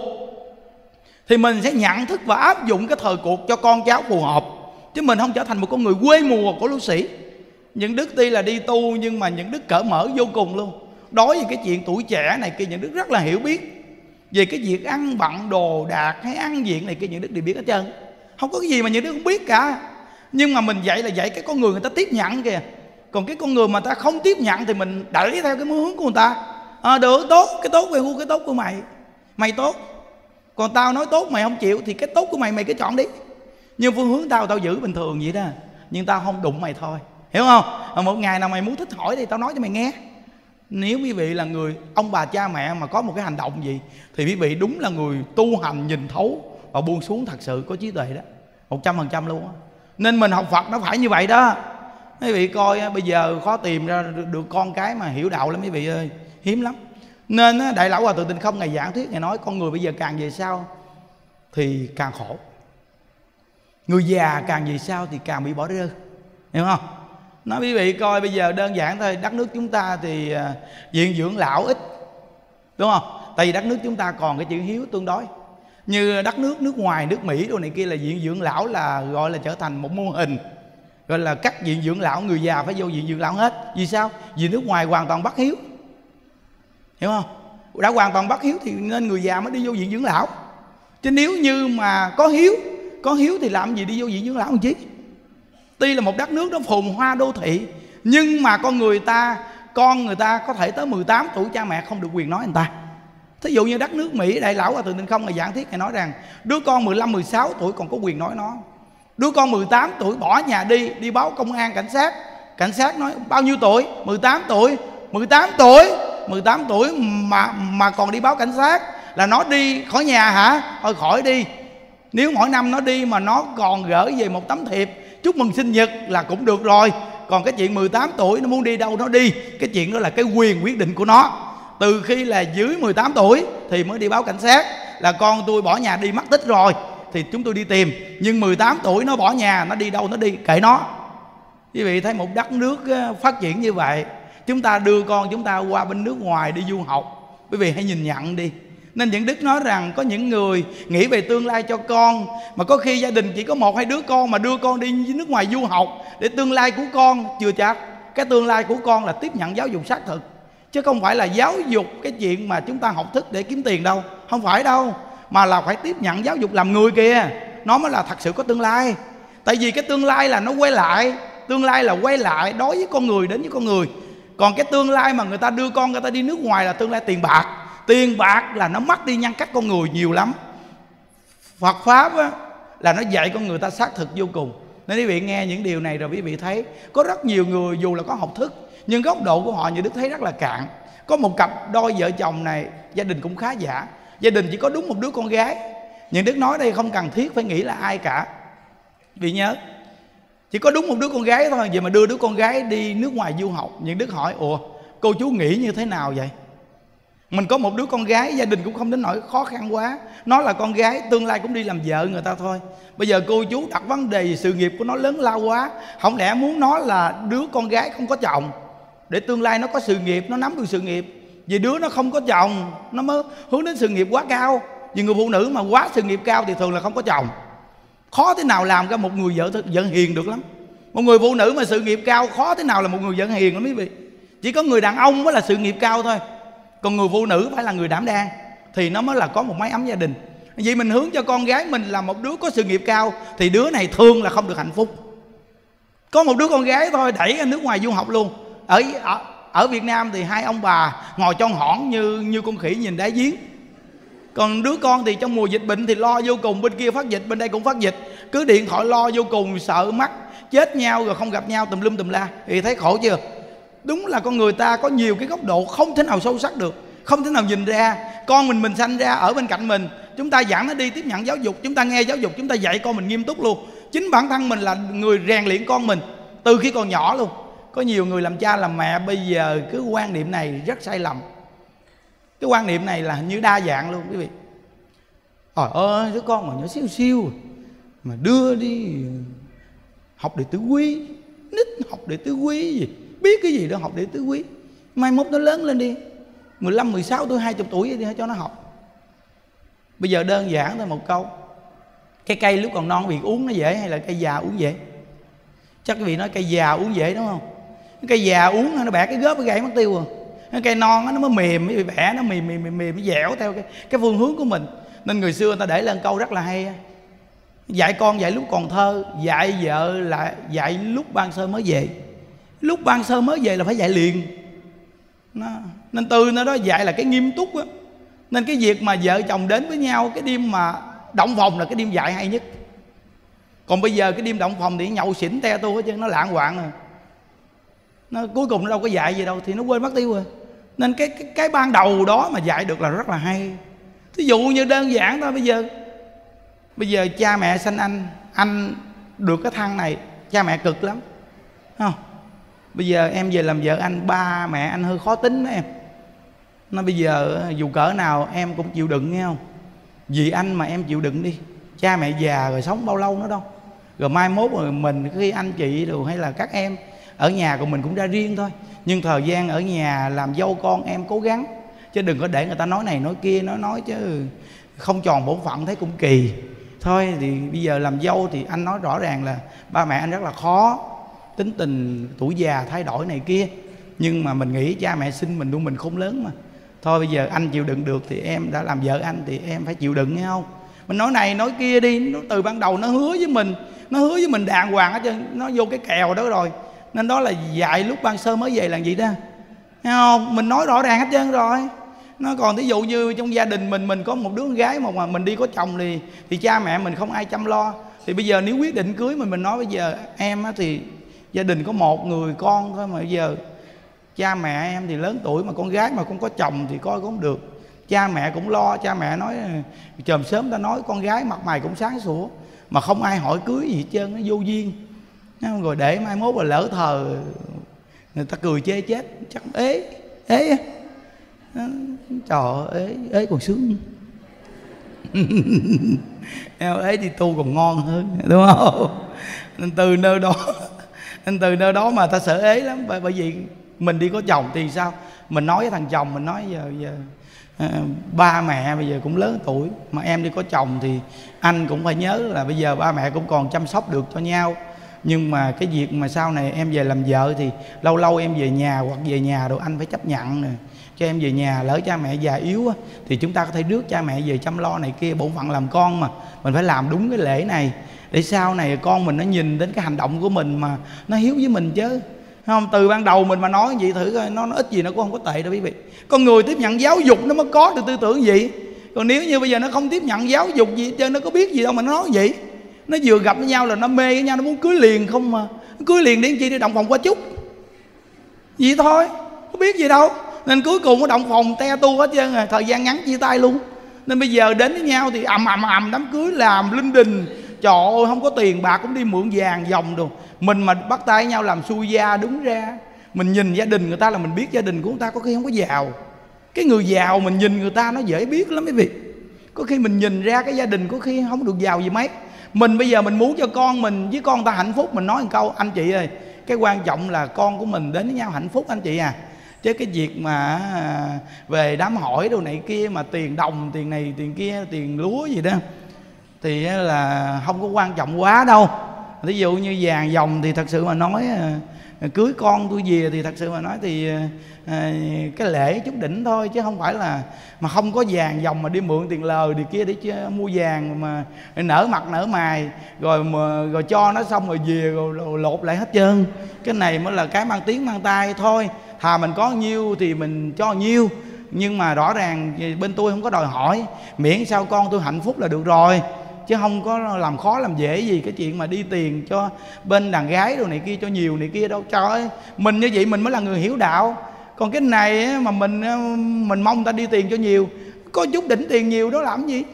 S1: thì mình sẽ nhận thức và áp dụng cái thời cuộc cho con cháu phù hợp. Chứ mình không trở thành một con người quê mùa của lưu sĩ. Những Đức tuy là đi tu nhưng mà những Đức cởi mở vô cùng luôn. Đối với cái chuyện tuổi trẻ này kia, những Đức rất là hiểu biết. Về cái việc ăn bận đồ đạc hay ăn diện này kia, những Đức đều biết hết trơn. Không có cái gì mà những Đức không biết cả. Nhưng mà mình dạy là dạy cái con người người ta tiếp nhận kìa. Còn cái con người mà ta không tiếp nhận thì mình đẩy theo cái hướng của người ta. Được, tốt, cái tốt về cái tốt của mày, mày tốt. Còn tao nói tốt mày không chịu thì cái tốt của mày cứ chọn đi. Nhưng phương hướng tao giữ bình thường vậy đó, nhưng tao không đụng mày thôi, hiểu không? Một ngày nào mày muốn thích hỏi thì tao nói cho mày nghe. Nếu quý vị là người ông bà cha mẹ mà có một cái hành động gì thì quý vị đúng là người tu hành nhìn thấu và buông xuống thật sự có trí tuệ đó, 100% luôn á. Nên mình học Phật nó phải như vậy đó. Quý vị coi bây giờ khó tìm ra được con cái mà hiểu đạo lắm quý vị ơi, hiếm lắm. Nên Đại Lão Hòa Thượng Tịnh Không Ngài giảng thuyết, Ngài nói con người bây giờ càng về sau thì càng khổ. Người già càng về sau thì càng bị bỏ rơi, hiểu không? Nói quý vị coi bây giờ đơn giản thôi, đất nước chúng ta thì viện dưỡng lão ít, đúng không? Tại vì đất nước chúng ta còn cái chữ hiếu tương đối. Như đất nước nước ngoài, nước Mỹ đồ này kia là viện dưỡng lão là gọi là trở thành một mô hình, gọi là cắt viện dưỡng lão, người già phải vô viện dưỡng lão hết. Vì sao? Vì nước ngoài hoàn toàn bắt hiếu, hiểu không? Đã hoàn toàn bắt hiếu thì nên người già mới đi vô viện dưỡng lão. Chứ nếu như mà có hiếu thì làm gì đi vô viện dưỡng lão làm chi? Tuy là một đất nước nó phồn hoa đô thị, nhưng mà con người ta có thể tới 18 tuổi cha mẹ không được quyền nói người ta. Thí dụ như đất nước Mỹ, Đại lão Hòa Thượng Tịnh Không là giảng thuyết, Ngài nói rằng đứa con 15, 16 tuổi còn có quyền nói nó. Đứa con 18 tuổi bỏ nhà đi báo công an, cảnh sát. Cảnh sát nói bao nhiêu tuổi? 18 tuổi. 18 tuổi 18 tuổi mà còn đi báo cảnh sát, là nó đi khỏi nhà hả? Thôi khỏi đi. Nếu mỗi năm nó đi mà nó còn gửi về một tấm thiệp chúc mừng sinh nhật là cũng được rồi. Còn cái chuyện 18 tuổi nó muốn đi đâu nó đi, cái chuyện đó là cái quyền quyết định của nó. Từ khi là dưới 18 tuổi thì mới đi báo cảnh sát là con tôi bỏ nhà đi mất tích rồi, thì chúng tôi đi tìm. Nhưng 18 tuổi nó bỏ nhà, nó đi đâu nó đi, kệ nó. Quý vị thấy một đất nước phát triển như vậy, chúng ta đưa con chúng ta qua bên nước ngoài đi du học, quý vị hãy nhìn nhận đi. Nên những Đức nói rằng có những người nghĩ về tương lai cho con, mà có khi gia đình chỉ có 1, 2 đứa con mà đưa con đi nước ngoài du học để tương lai của con chưa chắc. Cái tương lai của con là tiếp nhận giáo dục xác thực, chứ không phải là giáo dục cái chuyện mà chúng ta học thức để kiếm tiền đâu. Không phải đâu, mà là phải tiếp nhận giáo dục làm người kìa, nó mới là thật sự có tương lai. Tại vì cái tương lai là nó quay lại, tương lai là quay lại đối với con người, đến với con người. Còn cái tương lai mà người ta đưa con người ta đi nước ngoài là tương lai tiền bạc. Tiền bạc là nó mất đi nhân cách con người nhiều lắm. Phật Pháp á, là nó dạy con người ta xác thực vô cùng. Nên quý vị nghe những điều này rồi quý vị thấy có rất nhiều người dù là có học thức, nhưng góc độ của họ như Đức thấy rất là cạn. Có một cặp đôi vợ chồng này, gia đình cũng khá giả, gia đình chỉ có đúng một đứa con gái. Nhưng Đức nói đây không cần thiết phải nghĩ là ai cả. Vì nhớ chỉ có đúng một đứa con gái thôi, vậy mà đưa đứa con gái đi nước ngoài du học. Nhưng Đức hỏi ủa cô chú nghĩ như thế nào vậy? Mình có một đứa con gái, gia đình cũng không đến nỗi khó khăn quá, nó là con gái, tương lai cũng đi làm vợ người ta thôi. Bây giờ cô chú đặt vấn đề sự nghiệp của nó lớn lao quá, không lẽ muốn nó là đứa con gái không có chồng để tương lai nó có sự nghiệp, nó nắm được sự nghiệp. Vì đứa nó không có chồng nó mới hướng đến sự nghiệp quá cao. Vì người phụ nữ mà quá sự nghiệp cao thì thường là không có chồng. Khó thế nào làm ra một người vợ hiền được lắm. Một người phụ nữ mà sự nghiệp cao khó thế nào là một người vợ hiền lắm quý vị. Chỉ có người đàn ông mới là sự nghiệp cao thôi, còn người phụ nữ phải là người đảm đang thì nó mới là có một mái ấm gia đình. Vì mình hướng cho con gái mình là một đứa có sự nghiệp cao thì đứa này thường là không được hạnh phúc. Có một đứa con gái thôi đẩy ra nước ngoài du học luôn. Ở Việt Nam thì hai ông bà ngồi trong hõn như con khỉ nhìn đáy giếng. Còn đứa con thì trong mùa dịch bệnh thì lo vô cùng, bên kia phát dịch, bên đây cũng phát dịch, cứ điện thoại lo vô cùng, sợ mắc chết nhau rồi không gặp nhau tùm lum tùm la. Thì thấy khổ chưa? Đúng là con người ta có nhiều cái góc độ không thể nào sâu sắc được, không thể nào nhìn ra. Con mình sanh ra ở bên cạnh mình, chúng ta dẫn nó đi tiếp nhận giáo dục, chúng ta nghe giáo dục, chúng ta dạy con mình nghiêm túc luôn. Chính bản thân mình là người rèn luyện con mình từ khi còn nhỏ luôn. Có nhiều người làm cha làm mẹ bây giờ cứ quan niệm này rất sai lầm. Cái quan niệm này là hình như đa dạng luôn quý vị. Trời ơi, đứa con mà nhỏ xíu xíu mà đưa đi học đệ tử quý, nít học đệ tử quý gì, biết cái gì đó học đệ tử quý. Mai mốt nó lớn lên đi 15, 16 tuổi, 20 tuổi thì cho nó học. Bây giờ đơn giản thôi một câu, cái cây lúc còn non việc uống nó dễ hay là cây già uống dễ? Chắc quý vị nói cây già uống dễ đúng không? Cái cây già uống nó bẻ cái gớp cái gãy mất tiêu rồi. Cái cây non nó mới mềm, mới bị bẻ, nó mềm nó dẻo theo cái phương hướng của mình. Nên người xưa người ta để lên câu rất là hay: dạy con dạy lúc còn thơ, dạy vợ là dạy lúc ban sơ mới về. Lúc ban sơ mới về là phải dạy liền. Nên từ nó đó dạy là cái nghiêm túc á. Nên cái việc mà vợ chồng đến với nhau, cái đêm mà động phòng là cái đêm dạy hay nhất. Còn bây giờ cái đêm động phòng thì nhậu xỉn te tu hết trơn, nó lạng quạng rồi. Nó cuối cùng nó đâu có dạy gì đâu, thì nó quên mất tiêu rồi. Nên cái ban đầu đó mà dạy được là rất là hay. Thí dụ như đơn giản thôi, bây giờ cha mẹ sanh anh được cái thằng này, cha mẹ cực lắm, không? Bây giờ em về làm vợ anh, ba mẹ anh hơi khó tính đó em. Nó bây giờ dù cỡ nào em cũng chịu đựng nghe không? Vì anh mà em chịu đựng đi. Cha mẹ già rồi sống bao lâu nữa đâu. Rồi mai mốt rồi mình khi anh chị rồi hay là các em ở nhà của mình cũng ra riêng thôi. Nhưng thời gian ở nhà làm dâu con em cố gắng, chứ đừng có để người ta nói này nói kia, nói chứ không tròn bổn phận thấy cũng kỳ. Thôi thì bây giờ làm dâu thì anh nói rõ ràng là ba mẹ anh rất là khó, tính tình tuổi già thay đổi này kia. Nhưng mà mình nghĩ cha mẹ sinh mình nuôi mình khôn lớn mà. Thôi bây giờ anh chịu đựng được thì em đã làm vợ anh thì em phải chịu đựng, nghe không? Mình nói này nói kia đi, nó từ ban đầu nó hứa với mình đàng hoàng hết trơn, nó vô cái kèo đó rồi. Nên đó là dạy lúc ban sơ mới về là gì đó, nghe không? Mình nói rõ ràng hết trơn rồi. Nó còn thí dụ như trong gia đình mình có một đứa con gái mà mình đi có chồng thì cha mẹ mình không ai chăm lo. Thì bây giờ nếu quyết định cưới mình nói bây giờ em á thì gia đình có một người con thôi, mà bây giờ cha mẹ em thì lớn tuổi, mà con gái mà không có chồng thì coi cũng không được. Cha mẹ cũng lo, cha mẹ nói chòm sớm ta nói con gái mặt mày cũng sáng sủa, mà không ai hỏi cưới gì hết trơn, nó vô duyên. Rồi để mai mốt là lỡ thờ người ta cười chê chết, chắc ế á. Trời ơi, ế còn sướng. Ế thì tu còn ngon hơn, đúng không? Nên từ nơi đó mà ta sợ ế lắm. Bởi vì mình đi có chồng thì sao? Mình nói với thằng chồng, mình nói giờ ba mẹ bây giờ cũng lớn tuổi, mà em đi có chồng thì anh cũng phải nhớ là bây giờ ba mẹ cũng còn chăm sóc được cho nhau. Nhưng mà cái việc mà sau này em về làm vợ thì lâu lâu em về nhà hoặc về nhà rồi anh phải chấp nhận nè. Cho em về nhà, lỡ cha mẹ già yếu á, thì chúng ta có thể rước cha mẹ về chăm lo này kia. Bổn phận làm con mà mình phải làm đúng cái lễ này, để sau này con mình nó nhìn đến cái hành động của mình mà nó hiếu với mình chứ. Không, từ ban đầu mình mà nói vậy thử coi, nó ít gì nó cũng không có tệ đâu quý vị. Con người tiếp nhận giáo dục nó mới có được tư tưởng gì. Còn nếu như bây giờ nó không tiếp nhận giáo dục gì hết trơn, nó có biết gì đâu mà nó nói vậy. Nó vừa gặp với nhau là nó mê với nhau, nó muốn cưới liền không mà. Cưới liền để chi, đi động phòng qua chút vậy thôi, có biết gì đâu. Nên cuối cùng có động phòng te tu hết trơn rồi, thời gian ngắn chia tay luôn. Nên bây giờ đến với nhau thì ầm đám cưới làm linh đình. Trời ơi, không có tiền bạc cũng đi mượn vàng vòng đồ. Mình mà bắt tay với nhau làm xui gia đứng ra, mình nhìn gia đình người ta là mình biết gia đình của người ta có khi không có giàu. Cái người giàu mình nhìn người ta nó dễ biết lắm quý vị. Có khi mình nhìn ra cái gia đình có khi không được giàu gì mấy. Mình bây giờ mình muốn cho con mình với con ta hạnh phúc, mình nói một câu: anh chị ơi, cái quan trọng là con của mình đến với nhau hạnh phúc anh chị à. Chứ cái việc mà về đám hỏi đồ này kia, mà tiền đồng, tiền này, tiền kia, tiền lúa gì đó thì là không có quan trọng quá đâu. Ví dụ như vàng dòng thì thật sự mà nói, cưới con tôi về thì thật sự mà nói thì cái lễ chút đỉnh thôi, chứ không phải là mà không có vàng dòng mà đi mượn tiền lời thì kia để mua vàng mà nở mặt nở mày rồi cho nó xong rồi về rồi lột lại hết trơn. Cái này mới là cái mang tiếng mang tai thôi. Thà mình có nhiêu thì mình cho nhiêu, nhưng mà rõ ràng bên tôi không có đòi hỏi, miễn sao con tôi hạnh phúc là được rồi, chứ không có làm khó làm dễ gì cái chuyện mà đi tiền cho bên đàn gái đồ này kia, cho nhiều này kia đâu. Trời ơi, mình như vậy mình mới là người hiểu đạo. Còn cái này mà mình mong ta đi tiền cho nhiều, có chút đỉnh tiền nhiều đó làm gì?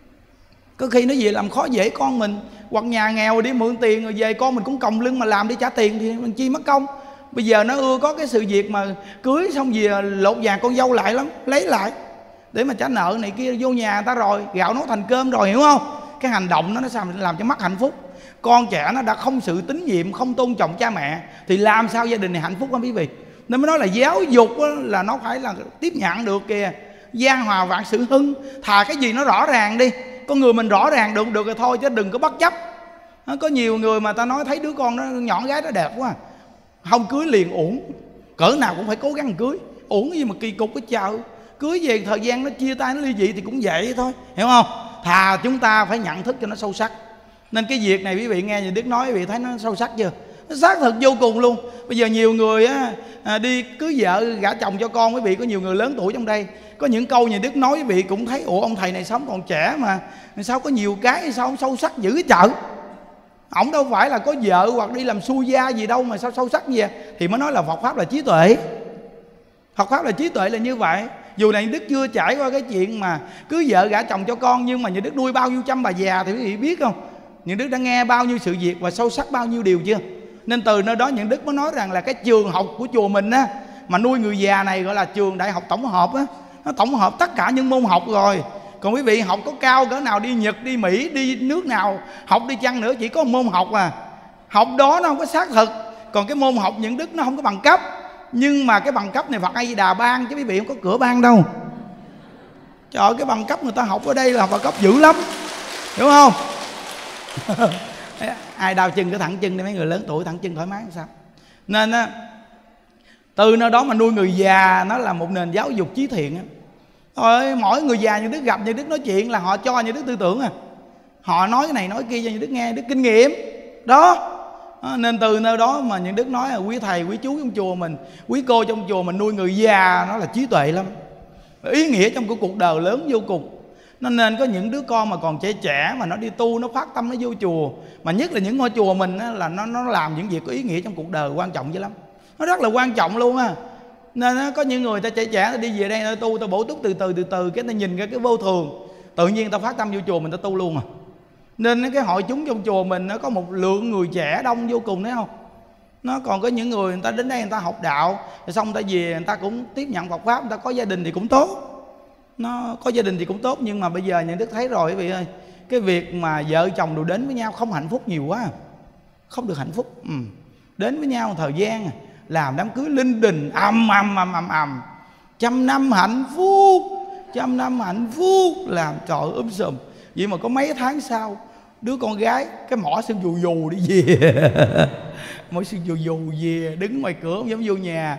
S1: Có khi nó về làm khó dễ con mình, hoặc nhà nghèo đi mượn tiền rồi về con mình cũng còng lưng mà làm đi trả tiền thì mình chi mất công. Bây giờ nó ưa có cái sự việc mà cưới xong về lột vàng con dâu lại lắm, lấy lại để mà trả nợ này kia, vô nhà người ta rồi gạo nấu thành cơm rồi, hiểu không? Cái hành động nó sao làm cho mất hạnh phúc. Con trẻ nó đã không sự tín nhiệm, không tôn trọng cha mẹ thì làm sao gia đình này hạnh phúc không quý vị? Nên mới nói là giáo dục là nó phải là tiếp nhận được kìa. Gian hòa vạn sự hưng. Thà cái gì nó rõ ràng đi, con người mình rõ ràng được rồi thôi, chứ đừng có bất chấp. Có nhiều người mà ta nói thấy đứa con nó nhỏ gái nó đẹp quá, không cưới liền uổng. Cỡ nào cũng phải cố gắng cưới. Uổng cái gì mà kỳ cục cái chợ. Cưới về thời gian nó chia tay nó ly dị thì cũng vậy thôi, hiểu không? Thà chúng ta phải nhận thức cho nó sâu sắc. Nên cái việc này quý vị nghe nhà Đức nói, quý vị thấy nó sâu sắc chưa? Nó xác thực vô cùng luôn. Bây giờ nhiều người đi cưới vợ gả chồng cho con, quý vị có nhiều người lớn tuổi trong đây, có những câu nhà Đức nói quý vị cũng thấy ủa, ông thầy này sống còn trẻ mà sao có nhiều cái, sao ông sâu sắc dữ chợ. Ổng đâu phải là có vợ hoặc đi làm xui gia gì đâu mà sao sâu sắc gì vậy? Thì mới nói là Phật Pháp là trí tuệ. Phật Pháp là trí tuệ là như vậy. Dù này Đức chưa trải qua cái chuyện mà cưới vợ gả chồng cho con, nhưng mà nhà Đức nuôi bao nhiêu trăm bà già thì quý vị biết không? Nhà Đức đã nghe bao nhiêu sự việc và sâu sắc bao nhiêu điều chưa? Nên từ nơi đó nhà Đức mới nói rằng là cái trường học của chùa mình á, mà nuôi người già này gọi là trường đại học tổng hợp á. Nó tổng hợp tất cả những môn học rồi. Còn quý vị học có cao cỡ nào, đi Nhật, đi Mỹ, đi nước nào học đi chăng nữa, chỉ có một môn học à. Học đó nó không có xác thực. Còn cái môn học những Đức nó không có bằng cấp. Nhưng mà cái bằng cấp này Phật A Di Đà ban, chứ quý vị không có cửa ban đâu. Trời ơi, cái bằng cấp người ta học ở đây là bằng cấp dữ lắm, hiểu không? Ai đau chân cái thẳng chân đi, mấy người lớn tuổi thẳng chân thoải mái sao? Nên á, từ nơi đó mà nuôi người già nó là một nền giáo dục trí thiện á. Thôi mỗi người già như Đức gặp, như Đức nói chuyện là họ cho như Đức tư tưởng à. Họ nói cái này nói kia cho như Đức nghe, Đức kinh nghiệm đó. Nên từ nơi đó mà những Đức nói là quý thầy quý chú trong chùa mình, quý cô trong chùa mình nuôi người già nó là trí tuệ lắm. ý nghĩa trong cái cuộc đời lớn vô cùng. Nên có những đứa con mà còn trẻ trẻ mà nó đi tu, nó phát tâm, nó vô chùa, mà nhất là những ngôi chùa mình á, là nó làm những việc có ý nghĩa trong cuộc đời, quan trọng dữ lắm, nó rất là quan trọng luôn á. Nên có những người ta trẻ trẻ ta đi về đây ta tu, ta bổ túc từ từ cái ta nhìn ra cái vô thường, tự nhiên ta phát tâm vô chùa mình ta tu luôn à. Nên cái hội chúng trong chùa mình nó có một lượng người trẻ đông vô cùng, thấy không? Nó còn có những người ta đến đây người ta học đạo rồi xong người ta về người ta cũng tiếp nhận Phật pháp, người ta có gia đình thì cũng tốt. Nó có gia đình thì cũng tốt, nhưng mà bây giờ nhà Đức thấy rồi quý vị ơi, cái việc mà vợ chồng đều đến với nhau không hạnh phúc nhiều quá, không được hạnh phúc. Đến với nhau một thời gian làm đám cưới linh đình ầm, 100 năm hạnh phúc, 100 năm hạnh phúc, làm trời sùm. Vậy mà có mấy tháng sau đứa con gái cái mỏ sưng dù dù đi về mỏ sưng dù dù về, đứng ngoài cửa không dám vô nhà.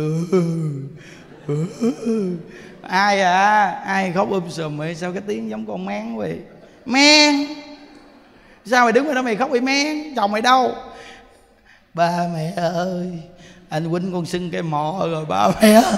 S1: Ai khóc sùm vậy? Sao cái tiếng giống con mén vậy? Men, sao mày đứng ở đó mày khóc vậy men? Chồng mày đâu? Ba mẹ ơi, anh huynh con sưng cái mỏ rồi ba mẹ ơi.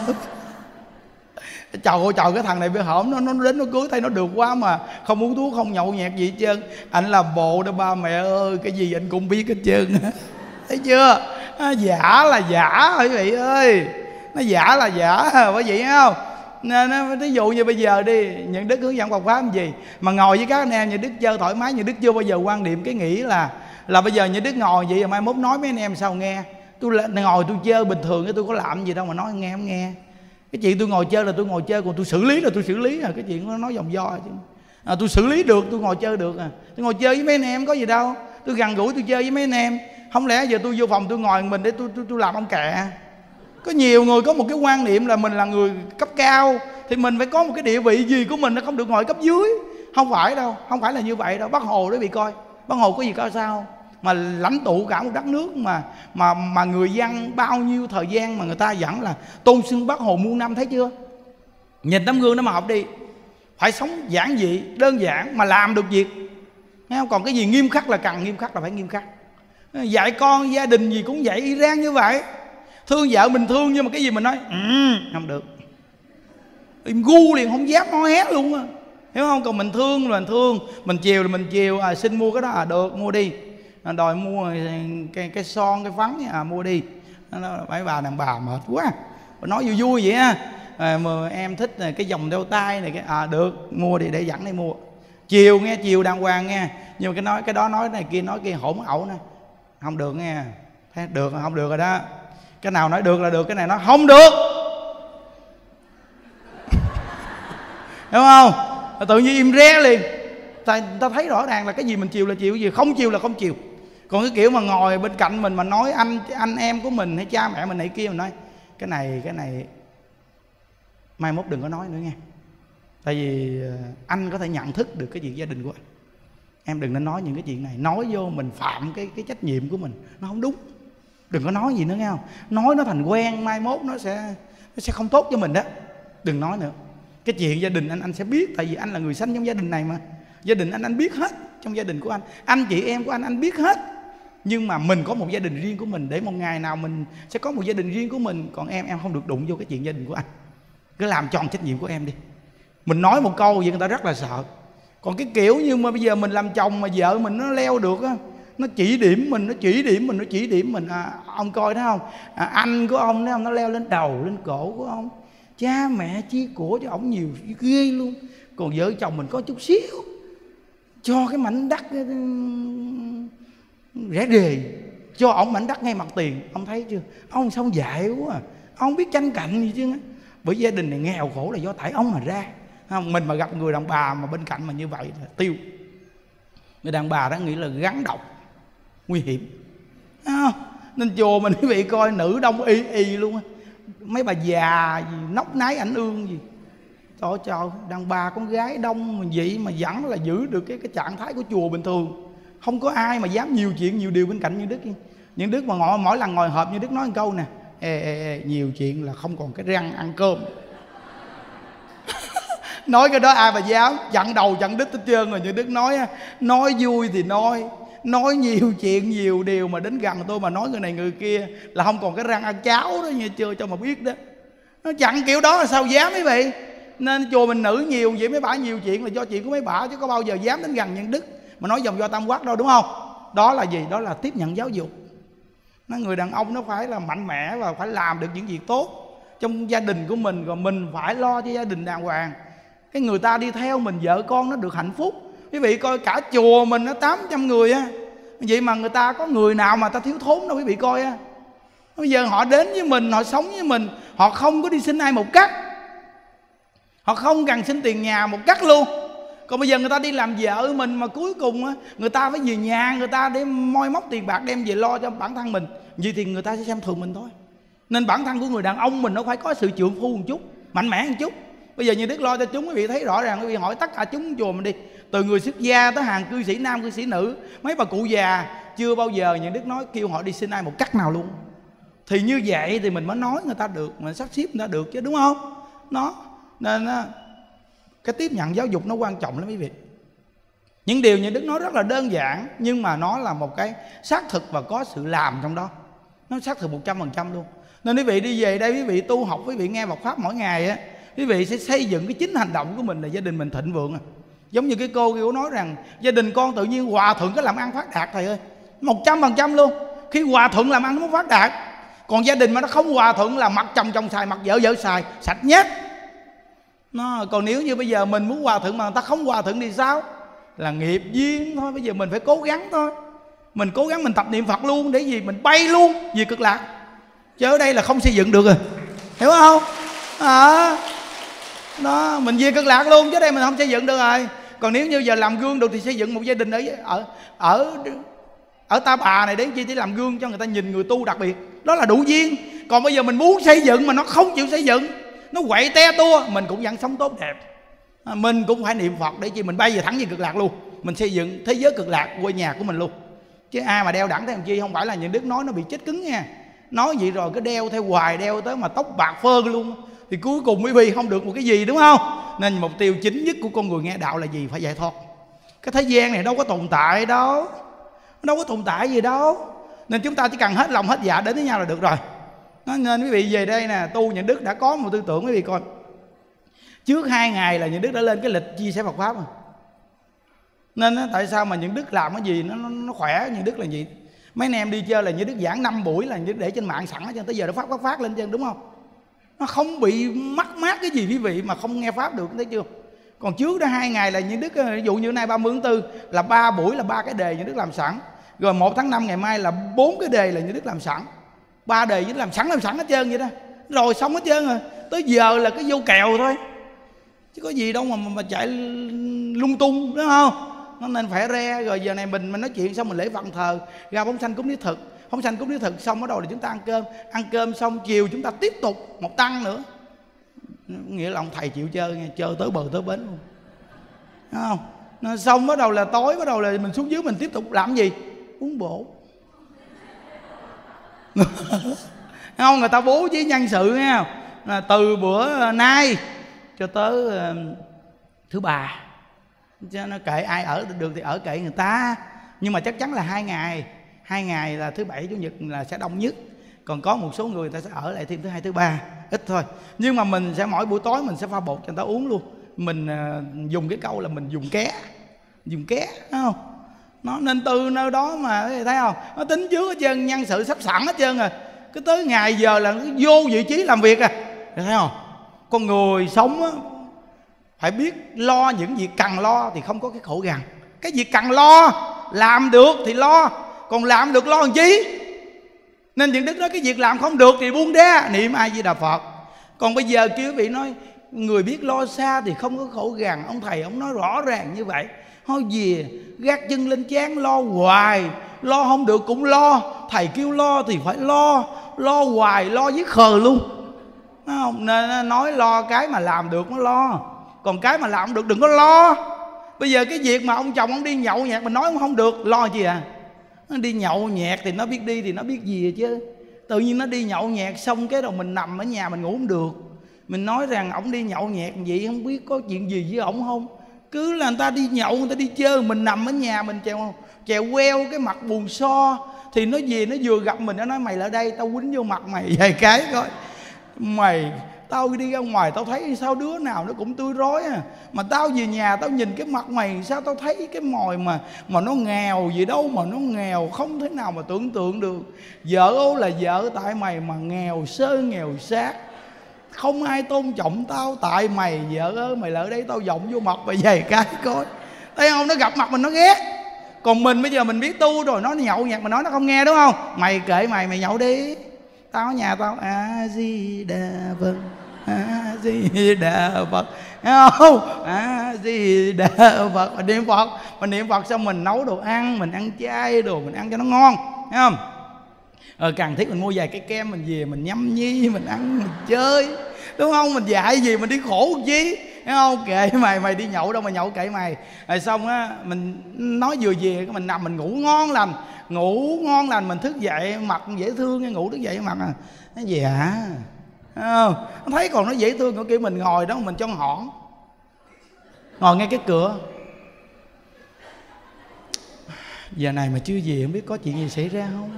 S1: Trời ơi trời, cái thằng này bây hổm nó đến nó cưới thấy nó được quá mà không uống thuốc không nhậu nhẹt gì hết trơn. Anh làm bộ đó ba mẹ ơi, cái gì anh cũng biết hết trơn. Thấy chưa? Giả là giả quý vị ơi, nó giả là giả, phải vậy không? Nên ví dụ như bây giờ đi, Nhận Đức hướng dẫn Phật pháp làm gì mà ngồi với các anh em Nhận Đức chơi thoải mái. Nhận Đức chưa bao giờ quan niệm cái nghĩ là bây giờ Nhận Đức ngồi vậy rồi mai mốt nói mấy anh em sao nghe. Tôi ngồi tôi chơi bình thường cái tôi có làm gì đâu mà nói nghe không nghe. Cái chuyện tôi ngồi chơi là tôi ngồi chơi, còn tôi xử lý là tôi xử lý à. Cái chuyện nó nói vòng vo chứ tôi xử lý được, tôi ngồi chơi được à. Tôi ngồi chơi với mấy anh em có gì đâu, tôi gần gũi tôi chơi với mấy anh em. Không lẽ giờ tôi vô phòng tôi ngồi mình để tôi làm ông kẹ. Có nhiều người có một cái quan niệm là mình là người cấp cao thì mình phải có một cái địa vị gì của mình, nó không được ngồi cấp dưới. Không phải đâu, không phải là như vậy đâu. Bác Hồ đó bị coi, Bác Hồ có gì cao sao mà lãnh tụ cả một đất nước mà người dân bao nhiêu thời gian mà người ta vẫn là tôn xưng Bác Hồ muôn năm, thấy chưa? Nhìn tấm gương đó mà học đi. Phải sống giản dị, đơn giản mà làm được việc. Thấy không? Còn cái gì nghiêm khắc là cần nghiêm khắc là phải nghiêm khắc. Dạy con gia đình gì cũng dạy y rang như vậy. Thương vợ mình thương, nhưng mà cái gì mình nói không được, im gu liền, không dám nói hé luôn á. Hiểu không? Còn mình thương là mình thương, mình chiều là mình chiều. Xin mua cái đó được, mua đi. Đòi mua cái son, cái phấn mua đi. Mấy bà đàn bà mệt quá, nói vui vui vậy á. Mà em thích cái vòng đeo tay này cái được, mua đi, để dẫn đi mua. Chiều nghe, chiều đàng hoàng nghe. Nhưng mà cái đó nói này kia, nói kia hỗn ẩu nè, không được nghe. Thấy được không được rồi đó. Cái nào nói được là được, cái này nói không được. Hiểu không? Tự nhiên im re liền. Ta thấy rõ ràng là cái gì mình chiều là chiều, cái gì không chiều là không chiều. Còn cái kiểu mà ngồi bên cạnh mình mà nói anh em của mình hay cha mẹ mình này kia, mình nói cái này mai mốt đừng có nói nữa nghe. Tại vì anh có thể nhận thức được cái chuyện gia đình của anh. Em đừng nên nói những cái chuyện này, nói vô mình phạm cái trách nhiệm của mình, nó không đúng. Đừng có nói gì nữa nghe không? Nói nó thành quen, mai mốt nó sẽ không tốt cho mình đó. Đừng nói nữa. Cái chuyện gia đình anh sẽ biết, tại vì anh là người sanh trong gia đình này mà. Gia đình anh biết hết. Trong gia đình của anh chị em của anh biết hết. Nhưng mà mình có một gia đình riêng của mình, để một ngày nào mình sẽ có một gia đình riêng của mình. Còn em không được đụng vô cái chuyện gia đình của anh. Cứ làm tròn trách nhiệm của em đi. Mình nói một câu vậy người ta rất là sợ. Còn cái kiểu như mà bây giờ mình làm chồng mà vợ mình nó leo được á, nó chỉ điểm mình, ông coi thấy không? Anh của ông đó, nó leo lên đầu lên cổ của ông, cha mẹ chia của cho ông nhiều ghê luôn. Còn vợ chồng mình có chút xíu, cho cái mảnh đất rẻ rề, cho ông mảnh đất ngay mặt tiền. Ông thấy chưa? Ông sao dại quá à. Ông biết tranh cạnh gì chứ. Bởi gia đình này nghèo khổ là do tại ông mà ra. Không, mình mà gặp người đàn bà mà bên cạnh mà như vậy là tiêu. Người đàn bà đó nghĩ là gắn độc, nguy hiểm. Nên chùa mình quý vị coi nữ đông y luôn á. Mấy bà già gì nóc nái ảnh ương gì. Trời, đàn bà con gái đông mà vậy mà vẫn là giữ được cái trạng thái của chùa bình thường. Không có ai mà dám nhiều chuyện nhiều điều bên cạnh như Đức. Những Đức mà mỗi lần ngồi họp như Đức nói một câu nè: nhiều chuyện là không còn cái răng ăn cơm. Nói cái đó ai mà dám, chặn đầu chặn đít hết trơn rồi. Như Đức nói vui thì nói nhiều chuyện nhiều điều, mà đến gần tôi mà nói người này người kia là không còn cái răng ăn cháo đó, như chưa cho mà biết đó. Nó chặn kiểu đó là sao dám quý vị. Nên chùa mình nữ nhiều vậy, mấy bả nhiều chuyện là do chuyện của mấy bả, chứ có bao giờ dám đến gần Nhân Đức mà nói dòng do Tam Quát đâu, đúng không? Đó là gì? Đó là tiếp nhận giáo dục. Người đàn ông nó phải là mạnh mẽ và phải làm được những việc tốt trong gia đình của mình, rồi mình phải lo cho gia đình đàng hoàng. Cái người ta đi theo mình, vợ con nó được hạnh phúc. Quý vị coi cả chùa mình nó 800 người á, vậy mà người ta có người nào mà ta thiếu thốn đâu quý vị coi á. Bây giờ họ đến với mình, họ sống với mình, họ không có đi xin ai một cắt, họ không cần xin tiền nhà một cắt luôn. Còn bây giờ người ta đi làm vợ mình mà cuối cùng á, người ta phải về nhà người ta để moi móc tiền bạc đem về lo cho bản thân mình, vậy thì người ta sẽ xem thường mình thôi. Nên bản thân của người đàn ông mình nó phải có sự trượng phu một chút, mạnh mẽ một chút. Bây giờ như Đức lo cho chúng, quý vị thấy rõ ràng. Quý vị hỏi tất cả chúng chùa mình đi, từ người xuất gia tới hàng cư sĩ nam, cư sĩ nữ, mấy bà cụ già, chưa bao giờ như Đức nói kêu họ đi xin ai một cắt nào luôn. Thì như vậy thì mình mới nói người ta được, mình sắp xếp người ta được chứ, đúng không? Nó nên cái tiếp nhận giáo dục nó quan trọng lắm quý vị. Những điều như Đức nói rất là đơn giản, nhưng mà nó là một cái xác thực và có sự làm trong đó. Nó xác thực 100% luôn. Nên quý vị đi về đây, quý vị tu học, quý vị nghe Phật Pháp mỗi ngày á, quý vị sẽ xây dựng cái chính hành động của mình là gia đình mình thịnh vượng. Giống như cái cô kia nói rằng gia đình con tự nhiên hòa thuận cái làm ăn phát đạt, thầy ơi, 100% luôn. Khi hòa thuận làm ăn nó mới phát đạt. Còn gia đình mà nó không hòa thuận là mặt chồng xài, mặt vợ xài, sạch nhét. Còn nếu như bây giờ mình muốn hòa thuận mà người ta không hòa thuận thì sao? Là nghiệp duyên thôi. Bây giờ mình phải cố gắng thôi. Mình cố gắng mình tập niệm Phật luôn, để gì mình bay luôn về cực lạc. Chứ ở đây là không xây dựng được rồi, hiểu không? Đó, mình về cực lạc luôn, chứ đây mình không xây dựng được rồi. Còn nếu như giờ làm gương được thì xây dựng một gia đình ở Ta Bà này đến chi để làm gương cho người ta nhìn người tu đặc biệt, đó là đủ duyên. Còn bây giờ mình muốn xây dựng mà nó không chịu xây dựng, nó quậy te tua, mình cũng vẫn sống tốt đẹp. Mình cũng phải niệm Phật để chi mình bay về thẳng về cực lạc luôn. Mình xây dựng thế giới cực lạc quê nhà của mình luôn. Chứ ai mà đeo đẳng theo chi, không phải là những Đức nói nó bị chết cứng nha. Nói vậy rồi cứ đeo theo hoài, đeo tới mà tóc bạc phơ luôn, thì cuối cùng quý vị không được một cái gì, đúng không? Nên mục tiêu chính nhất của con người nghe đạo là gì? Phải giải thoát. Cái thế gian này đâu có tồn tại đâu, đâu có tồn tại gì đâu. Nên chúng ta chỉ cần hết lòng hết dạ đến với nhau là được rồi. Nên quý vị về đây nè, tu Những Đức đã có một tư tưởng. Quý vị coi, trước 2 ngày là Những Đức đã lên cái lịch chia sẻ Phật Pháp rồi. Nên tại sao mà Những Đức làm cái gì nó khỏe. Những Đức là gì? Mấy anh em đi chơi là Những Đức giảng 5 buổi là Những Đức để trên mạng sẵn hết trơn, tới giờ nó phát lên trơn, đúng không? Nó không bị mắc mát cái gì quý vị mà không nghe Pháp được, thấy chưa? Còn trước đó 2 ngày là Những Đức, ví dụ như hôm nay 30 tháng 4 là 3 buổi là 3 cái đề Những Đức làm sẵn. Rồi 1 tháng 5 ngày mai là 4 cái đề là Những Đức làm sẵn. 3 đề Những Đức làm sẵn hết trơn vậy đó. Rồi xong hết trơn rồi. Tới giờ là cái vô kèo thôi, chứ có gì đâu mà chạy lung tung, đúng không? Nó nên phải re. Rồi giờ này mình nói chuyện xong mình lễ Phật thờ, ra phóng sanh cúng niết thực. Phóng sanh cúng niết thực xong bắt đầu là chúng ta ăn cơm. Ăn cơm xong chiều chúng ta tiếp tục một tăng nữa. Nghĩa là ông thầy chịu chơi nghe, chơi tới bờ tới bến luôn, đúng không? Nó xong bắt đầu là tối, bắt đầu là mình xuống dưới mình tiếp tục làm gì? Uống bổ. Không, người ta bố trí nhân sự nghe, từ bữa nay cho tới thứ Ba, cho nó kệ ai ở được thì ở kệ người ta. Nhưng mà chắc chắn là 2 ngày là thứ Bảy Chủ nhật là sẽ đông nhất. Còn có một số người ta sẽ ở lại thêm thứ Hai thứ Ba, ít thôi. Nhưng mà mình sẽ mỗi buổi tối mình sẽ pha bột cho người ta uống luôn. Mình dùng cái câu là mình dùng ké, thấy không? Nó nên từ nơi đó mà thấy không? Nó tính trước hết trơn, nhân sự sắp sẵn hết trơn rồi. Cứ tới ngày giờ là nó vô vị trí làm việc thấy không? Con người sống á, phải biết lo những việc cần lo thì không có cái khổ gằn. Cái việc cần lo làm được thì lo, còn làm được lo làm chi? Nên Những Đức nói cái việc làm không được thì buông ra, niệm A Di Đà Phật. Còn bây giờ kêu quý vị nói người biết lo xa thì không có khổ gằn. Ông thầy ông nói rõ ràng như vậy. Thôi về gác chân lên trán lo hoài, lo không được cũng lo. Thầy kêu lo thì phải lo hoài, lo với khờ luôn, đúng không? Nên nói lo cái mà làm được nó lo, còn cái mà làm không được đừng có lo. Bây giờ cái việc mà ông chồng ông đi nhậu nhẹt mình nói ông không được, lo gì à? Nó đi nhậu nhẹt thì nó biết đi thì nó biết gì chứ. Tự nhiên nó đi nhậu nhẹt xong cái đầu mình nằm ở nhà mình ngủ không được. Mình nói rằng ổng đi nhậu nhẹt vậy không biết có chuyện gì với ổng không. Cứ là người ta đi nhậu, người ta đi chơi, mình nằm ở nhà mình chèo queo cái mặt buồn so. Thì nó về nó vừa gặp mình nó nói mày lại đây tao quýnh vô mặt mày vài cái coi. Mày Tao đi ra ngoài tao thấy sao đứa nào nó cũng tươi rói à, mà tao về nhà tao nhìn cái mặt mày sao tao thấy cái mồi mà nó nghèo gì đâu, mà nó nghèo không thể nào mà tưởng tượng được. Vợ ô là vợ tại mày mà nghèo sơ nghèo xác, không ai tôn trọng tao tại mày. Vợ ơi mày lại ở đây tao vọng vô mặt mày vài cái coi, thấy không? Nó gặp mặt mình nó ghét. Còn mình bây giờ mình biết tu rồi, nó nhậu nhạt mà nói nó không nghe, đúng không? Mày kệ mày nhậu đi, tao ở nhà tao A Di Đà Phật, A Di Đà Phật, thấy không? A Di Đà Phật. Mình niệm Phật, mình niệm Phật xong mình nấu đồ ăn, mình ăn chay đồ, mình ăn cho nó ngon, thấy không? Cần thiết mình mua vài cái kem mình về mình nhâm nhi, mình ăn mình chơi, đúng không? Mình dạy gì mình đi khổ chi, thấy không? Kệ mày đi nhậu đâu mà nhậu, kệ mày. Rồi xong á mình nói vừa về mình nằm mình ngủ ngon lành, mình thức dậy mặt dễ thương, ngủ thức dậy mặt nó gì hả? Nó thấy còn nó dễ thương, kiểu mình ngồi đó mình trong hõn, ngồi ngay cái cửa. Giờ này mà chưa về không biết có chuyện gì xảy ra không?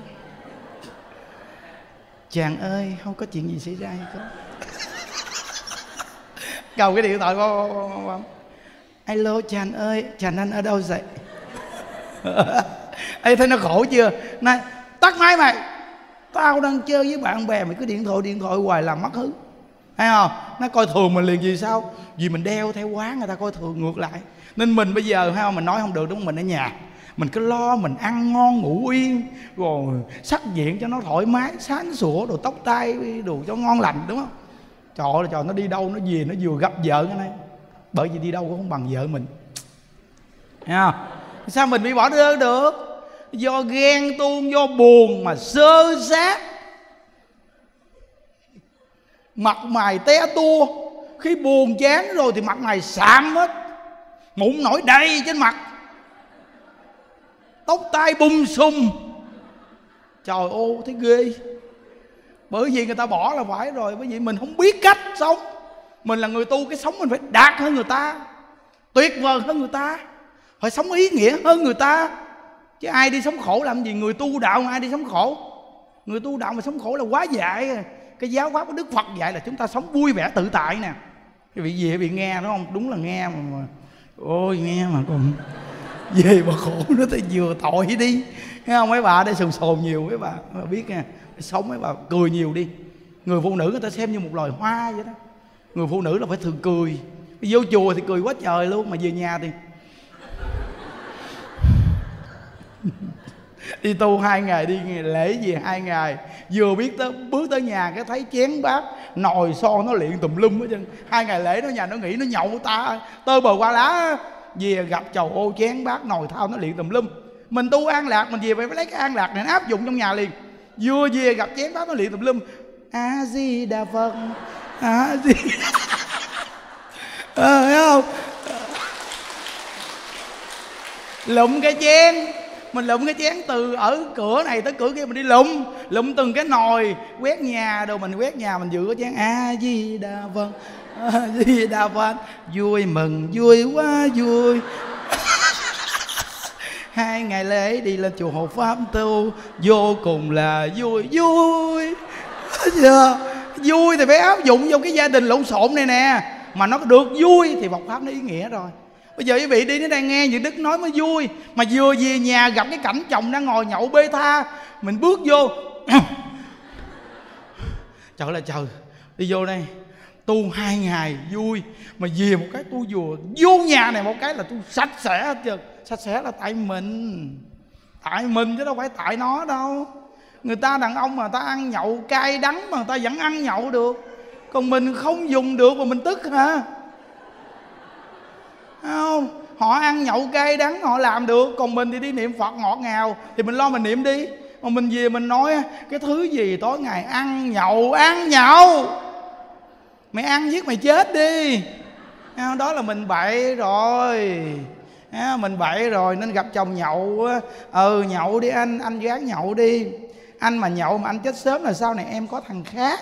S1: Chàng ơi, không có chuyện gì xảy ra hay không? Cầu cái điện thoại không? Alo chàng ơi, chàng anh ở đâu vậy? Ê, thấy nó khổ chưa? Này, tắt máy mày, tao đang chơi với bạn bè mày cứ điện thoại hoài làm mất hứng, thấy không? Nó coi thường mình liền vì sao? Vì mình đeo theo quá, người ta coi thường ngược lại. Nên mình bây giờ, thấy không, mình nói không được, đúng không? Mình ở nhà mình cứ lo mình ăn ngon ngủ yên, rồi sắc diện cho nó thoải mái, sáng sủa, đồ tóc tai đồ cho ngon lành, đúng không? Trời nó đi đâu nó về nó vừa gặp vợ cái này, bởi vì đi đâu cũng không bằng vợ mình, thấy không? Sao mình bị bỏ rơi được? Do ghen tuông, do buồn mà sơ sát, mặt mày té tua. Khi buồn chán rồi thì mặt mày xạm hết, mụn nổi đầy trên mặt, tóc tai bung xùm. Trời ơi thấy ghê. Bởi vì người ta bỏ là phải rồi, bởi vì mình không biết cách sống. Mình là người tu, cái sống mình phải đạt hơn người ta, tuyệt vời hơn người ta, phải sống ý nghĩa hơn người ta. Chứ ai đi sống khổ làm gì? Người tu đạo mà ai đi sống khổ? Người tu đạo mà sống khổ là quá dại. Cái giáo pháp của Đức Phật dạy là chúng ta sống vui vẻ tự tại nè. Cái vị gì bị nghe đúng không? Đúng là nghe mà ôi nghe mà còn về mà khổ nó thì vừa tội đi, thấy không? Mấy bà đây sồn nhiều, mấy bà biết nha, sống mấy bà cười nhiều đi. Người phụ nữ người ta xem như một loài hoa vậy đó. Người phụ nữ là phải thường cười. Vô chùa thì cười quá trời luôn, mà về nhà thì đi tu 2 ngày, đi lễ về 2 ngày, vừa bước tới nhà cái thấy chén bát nồi son nó liệng tùm lum hết trơn. 2 ngày lễ nó nhà nó nghĩ nó nhậu ta tơ bờ qua lá, về gặp chầu ô chén bát nồi thao nó liệng tùm lum. Mình tu an lạc, mình về phải lấy cái an lạc này áp dụng trong nhà liền. Vừa về gặp chén bát nó liệng tùm lum, A Di Đà Phật, A Di thấy không? Lụm cái chén, mình lụm cái chén từ ở cửa này tới cửa kia, mình đi lụm từng cái nồi, quét nhà đồ, mình quét nhà mình giữ cái chén A Di Đà Phật, A Di Đà Phật, vui mừng vui quá vui. 2 ngày lễ đi lên chùa Hộ Pháp tu vô cùng là vui. Vui thì phải áp dụng trong cái gia đình lộn xộn này nè, mà nó được vui thì Phật pháp nó ý nghĩa rồi. Bây giờ quý vị đi đến đây nghe những Đức nói mới vui, mà vừa về nhà gặp cái cảnh chồng đang ngồi nhậu bê tha, mình bước vô trời ơi là trời, đi vô đây tu 2 ngày vui, mà về một cái tu vừa vô nhà này một cái là tu sạch sẽ hết trơn. Sạch sẽ là tại mình chứ đâu phải tại nó đâu. Người ta đàn ông mà người ta ăn nhậu cay đắng mà người ta vẫn ăn nhậu được, còn mình không dùng được mà mình tức hả? Không, họ ăn nhậu cay đắng họ làm được, còn mình thì đi niệm Phật ngọt ngào thì mình lo mình niệm đi. Mà mình về mình nói cái thứ gì tối ngày ăn nhậu, mày ăn giết mày chết đi. Đó là mình bậy rồi, mình bậy rồi. Nên gặp chồng nhậu, nhậu đi anh gán nhậu đi. Anh mà nhậu mà anh chết sớm là sau này em có thằng khác.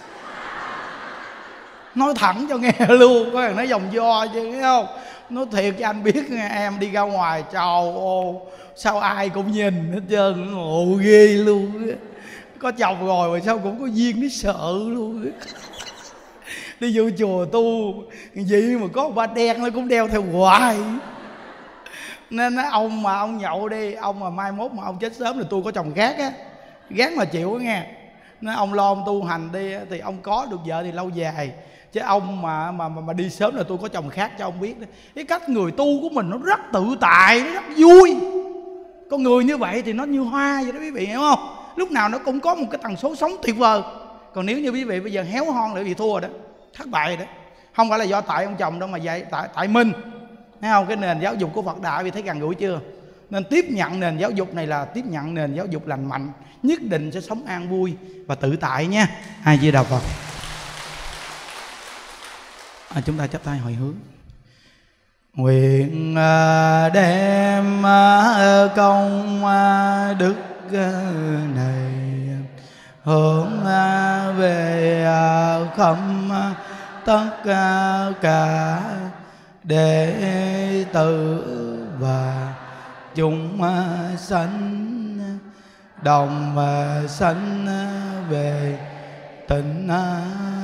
S1: Nói thẳng cho nghe luôn, có thằng nói dòng do chứ, thấy không? Nói thiệt cho anh biết nghe, em đi ra ngoài trời ơi sao ai cũng nhìn hết trơn, ngộ ghê luôn. Có chồng rồi mà sao cũng có duyên biết sợ luôn. đi vô chùa tu gì mà có ba đen nó cũng đeo theo hoài. Nên nói ông mà ông nhậu đi, ông mà mai mốt mà ông chết sớm thì tôi có chồng khác á, gán mà chịu á nghe. Nói ông lo ông tu hành đi thì ông có được vợ thì lâu dài, chứ ông mà đi sớm là tôi có chồng khác cho ông biết đó. Cái cách người tu của mình nó rất tự tại, nó rất vui. Con người như vậy thì nó như hoa vậy đó quý vị hiểu không? Lúc nào nó cũng có một cái tần số sống tuyệt vời. Còn nếu như quý vị bây giờ héo hon lại thì thua rồi đó, thất bại rồi đó. Không phải là do tại ông chồng đâu mà tại mình. Thấy không? Cái nền giáo dục của Phật Đạo vì thấy gần gũi chưa? Nên tiếp nhận nền giáo dục này là tiếp nhận nền giáo dục lành mạnh, nhất định sẽ sống an vui và tự tại nha. A Di Đà Phật. Chúng ta chắp tay hồi hướng. Nguyện đem công đức này hướng về khắp tất cả đệ tử và chúng sanh đồng sanh về tịnh